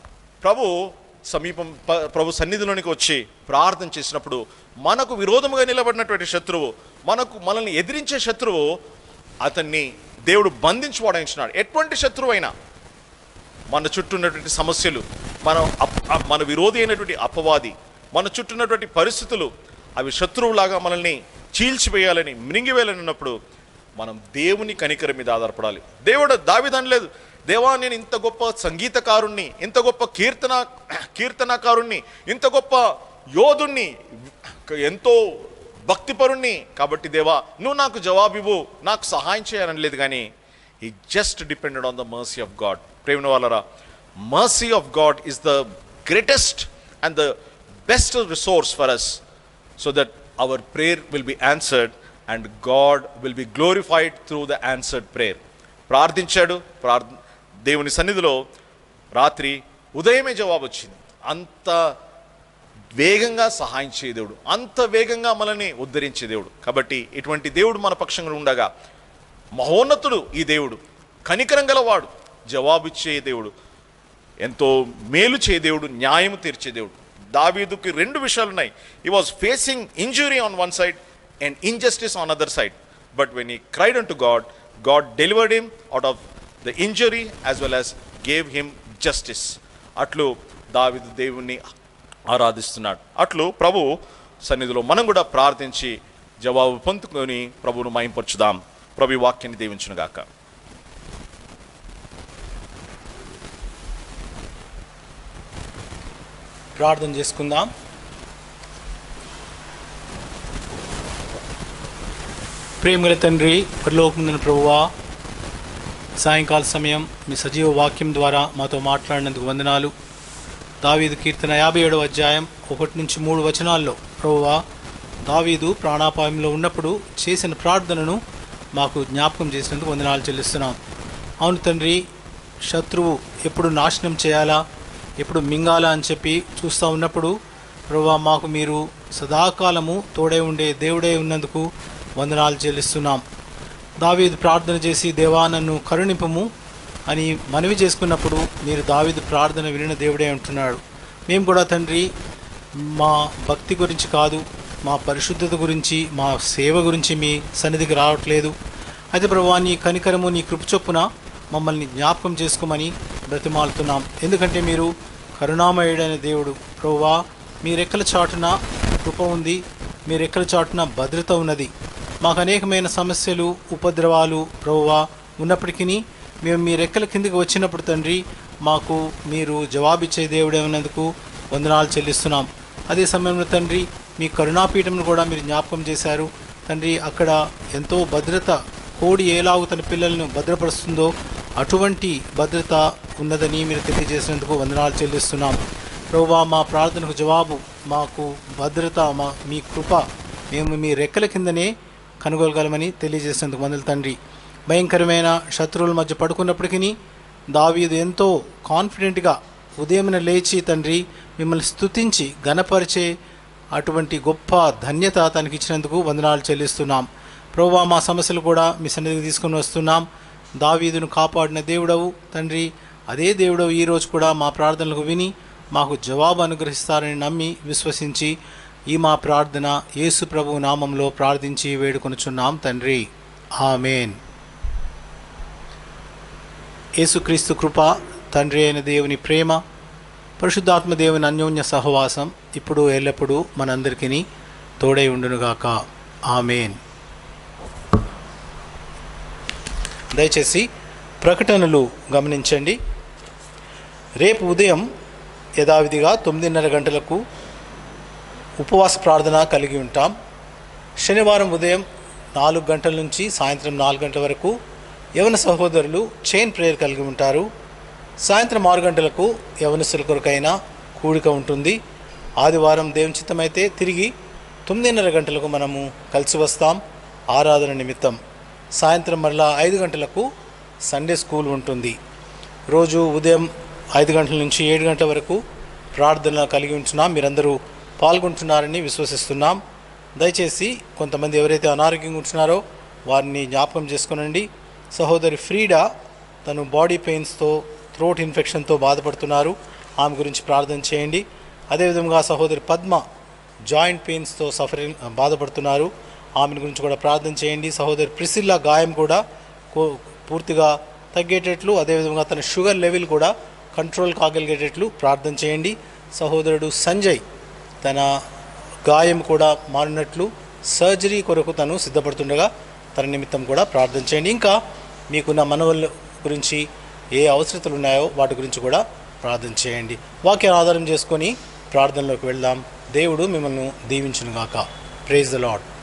ప్రభు సన్నిధిలోనికి వచ్చి ప్రార్థన చేసినప్పుడు మనకు విరోధముగా నిలబడినటువంటి శత్రువు, మనల్ని ఎదిరించే శత్రువు, అతన్ని దేవుడు బంధించి వాడించినాడు. ఎటువంటి శత్రువు అయినా, మన చుట్టూ ఉన్నటువంటి సమస్యలు, మన విరోధి అయినటువంటి అపవాది, మన చుట్టూ ఉన్నటువంటి పరిస్థితులు, అవి శత్రువులాగా మనల్ని చీల్చివేయాలని, మృంగివేయాలని ఉన్నప్పుడు మనం దేవుని కనికరం మీద ఆధారపడాలి. దావీదు అనలేదు, దేవా నేను ఇంత గొప్ప సంగీతకారుణ్ణి, ఇంత గొప్ప కీర్తనకారుణ్ణి, ఇంత గొప్ప యోధుణ్ణి, ఎంతో భక్తిపరుణ్ణి, కాబట్టి దేవా నువ్వు నాకు జవాబివ్వు, నాకు సహాయం చేయాలని లేదు. కానీ he just depended on the mercy of God. ప్రేమ వాళ్ళరా, mercy of God is the greatest and the best resource for us, so that our prayer will be answered and God will be glorified through the answered prayer. ప్రార్థించాడు, దేవుని సన్నిధిలో రాత్రి ఉదయమే జవాబు వచ్చింది. అంత వేగంగా సహాయం చేయ దేవుడు, అంత వేగంగా మనల్ని ఉద్ధరించే దేవుడు. కాబట్టి ఇటువంటి దేవుడు మన పక్షంగా ఉండగా, మహోన్నతుడు ఈ దేవుడు, కనికరం గలవాడు, జవాబిచ్చే దేవుడు, ఎంతో మేలు చే దేవుడు, న్యాయం తీర్చే దేవుడు. దావీదుకి రెండు విషయాలు ఉన్నాయి. He was facing injury on one side and injustice on other side. But when he cried unto God, God delivered him out of the injury as well as gave him justice. అట్లు దావీదు దేవుణ్ణి ఆరాధిస్తున్నాడు. అట్లు ప్రభు సన్నిధిలో మనం కూడా ప్రార్థించి జవాబు పొందుకొని ప్రభువును మహింపరచుదాం. ప్రభు వాక్యాన్ని దీవించును గాక. ప్రార్థన చేసుకుందాం. ప్రేమగల తండ్రి, పరలోకమున్న ప్రభువా, సాయంకాల సమయం మీ సజీవ వాక్యం ద్వారా మాతో మాట్లాడినందుకు వందనాలు. దావీదు కీర్తన 57వ అధ్యాయం 1-3 వచనాల్లో ప్రభువా, దావీదు ప్రాణాపాయంలో ఉన్నప్పుడు చేసిన ప్రార్థనను మాకు జ్ఞాపకం చేసినందుకు వందనాలు చెల్లిస్తున్నాం. అవును తండ్రి, శత్రువు ఎప్పుడు నాశనం చేయాలా, ఎప్పుడు మింగాలా అని చెప్పి చూస్తూ ఉన్నప్పుడు ప్రభువా, మాకు మీరు సదాకాలము తోడే ఉండే దేవుడే ఉన్నందుకు వందనాలు చెల్లిస్తున్నాం. దావీదు ప్రార్థన చేసి, దేవా నన్ను కరుణింపము అని మనవి చేసుకున్నప్పుడు మీరు దావీదు ప్రార్థన వినిన దేవుడే అంటున్నాడు. మేము కూడా తండ్రి, మా భక్తి గురించి కాదు, మా పరిశుద్ధత గురించి, మా సేవ గురించి మీ సన్నిధికి రావట్లేదు. అయితే ప్రభువా, నీ కనికరము నీ కృప చొప్పున మమ్మల్ని జ్ఞాపకం చేసుకోమని బ్రతిమాలుతున్నాం. ఎందుకంటే మీరు కరుణామయుడైన దేవుడు. ప్రభువా, మీ రెక్కల చాటున కృప ఉంది, మీ రెక్కల చాటున భద్రత ఉన్నది. మాకు అనేకమైన సమస్యలు, ఉపద్రవాలు ప్రభువా ఉన్నప్పటికీ మేము మీ రెక్కల కిందకి వచ్చినప్పుడు తండ్రి మాకు మీరు జవాబిచ్చే దేవుడేమన్నందుకు వందనాలు చెల్లిస్తున్నాం. అదే సమయంలో తండ్రి మీ కరుణాపీఠంను కూడా మీరు జ్ఞాపకం చేశారు తండ్రి. అక్కడ ఎంతో భద్రత, కోడి ఏలాగు తన పిల్లలను భద్రపరుస్తుందో అటువంటి భద్రత ఉన్నదని మీరు తెలియజేసినందుకు వందనాలు చెల్లిస్తున్నాం. ప్రభువా మా ప్రార్థనకు జవాబు, మాకు భద్రత, మీ కృప మేము మీ రెక్కల కిందనే కనుగొనగలమని తెలియజేసినందుకు వందలు తండ్రి. భయంకరమైన శత్రువుల మధ్య పడుకున్నప్పటికీ దావీదు ఎంతో కాన్ఫిడెంట్గా ఉదయమున లేచి తండ్రి మిమ్మల్ని స్తుతించి ఘనపరిచే అటువంటి గొప్ప ధన్యత తనకి ఇచ్చినందుకు వందనాలు చెల్లిస్తున్నాం. ప్రభువా మా సమస్యలు కూడా మీ సన్నిధికి తీసుకొని వస్తున్నాం. దావీదును కాపాడిన దేవుడవు తండ్రి, అదే దేవుడవు ఈరోజు కూడా మా ప్రార్థనలకు విని మాకు జవాబు అనుగ్రహిస్తారని నమ్మి విశ్వసించి ఈ మా ప్రార్థన యేసు ప్రభువు నామంలో ప్రార్థించి వేడుకొనుచున్నాం తండ్రి, ఆమేన్. యేసుక్రీస్తు కృప, తండ్రి అయిన దేవుని ప్రేమ, పరిశుద్ధాత్మ దేవుని అన్యోన్య సహవాసం ఇప్పుడు ఎల్లప్పుడూ మనందరికీ తోడై ఉండునుగాక, ఆమేన్. దయచేసి ప్రకటనలు గమనించండి. రేపు ఉదయం యథావిధిగా 9:30 గంటలకు ఉపవాస ప్రార్థన కలిగి ఉంటాం. శనివారం ఉదయం 4 గంటల నుంచి సాయంత్రం 4 గంటల వరకు యవన సహోదరులు చైన్ ప్రేయర్ కలిగి ఉంటారు. సాయంత్రం 6 గంటలకు యవనస్తుల కొరకైన కూడిక ఉంటుంది. ఆదివారం దేవుని చిత్తమైతే తిరిగి 9:30 గంటలకు మనము కలిసి వస్తాం ఆరాధన నిమిత్తం. సాయంత్రం మరలా 5 గంటలకు సండే స్కూల్ ఉంటుంది. రోజు ఉదయం 5 గంటల నుంచి 7 గంటల వరకు ప్రార్థన కలిగి ఉంటున్నాం. మీరందరూ పాల్గొంటున్నారని విశ్వసిస్తున్నాం. దయచేసి కొంతమంది ఎవరైతే అనారోగ్యంగా ఉంటున్నారో వారిని జ్ఞాపకం చేసుకునండి. సహోదరి ఫ్రీడా తను బాడీ పెయిన్స్తో, థ్రోట్ ఇన్ఫెక్షన్తో బాధపడుతున్నారు. ఆమె గురించి ప్రార్థన చేయండి. అదేవిధంగా సహోదరి పద్మ జాయింట్ పెయిన్స్తో బాధపడుతున్నారు. ఆమె గురించి కూడా ప్రార్థన చేయండి. సహోదరి ప్రిసిల్లా గాయం కూడా పూర్తిగా తగ్గేటట్లు, అదేవిధంగా తన షుగర్ లెవెల్ కూడా కంట్రోల్ కాగలిగేటట్లు ప్రార్థన చేయండి. సహోదరుడు సంజయ్ తన గాయం కూడా మారినట్లు సర్జరీ కొరకు తను సిద్ధపడుతుండగా తన నిమిత్తం కూడా ప్రార్థన చేయండి. ఇంకా మీకున్న మనవల గురించి ఏ అవసరతలు ఉన్నాయో వాటి గురించి కూడా ప్రార్థన చేయండి. వాక్యాన్ని ఆధారం చేసుకొని ప్రార్థనలోకి వెళ్దాం. దేవుడు మిమ్మల్ని దీవించునుగాక. Praise the lord.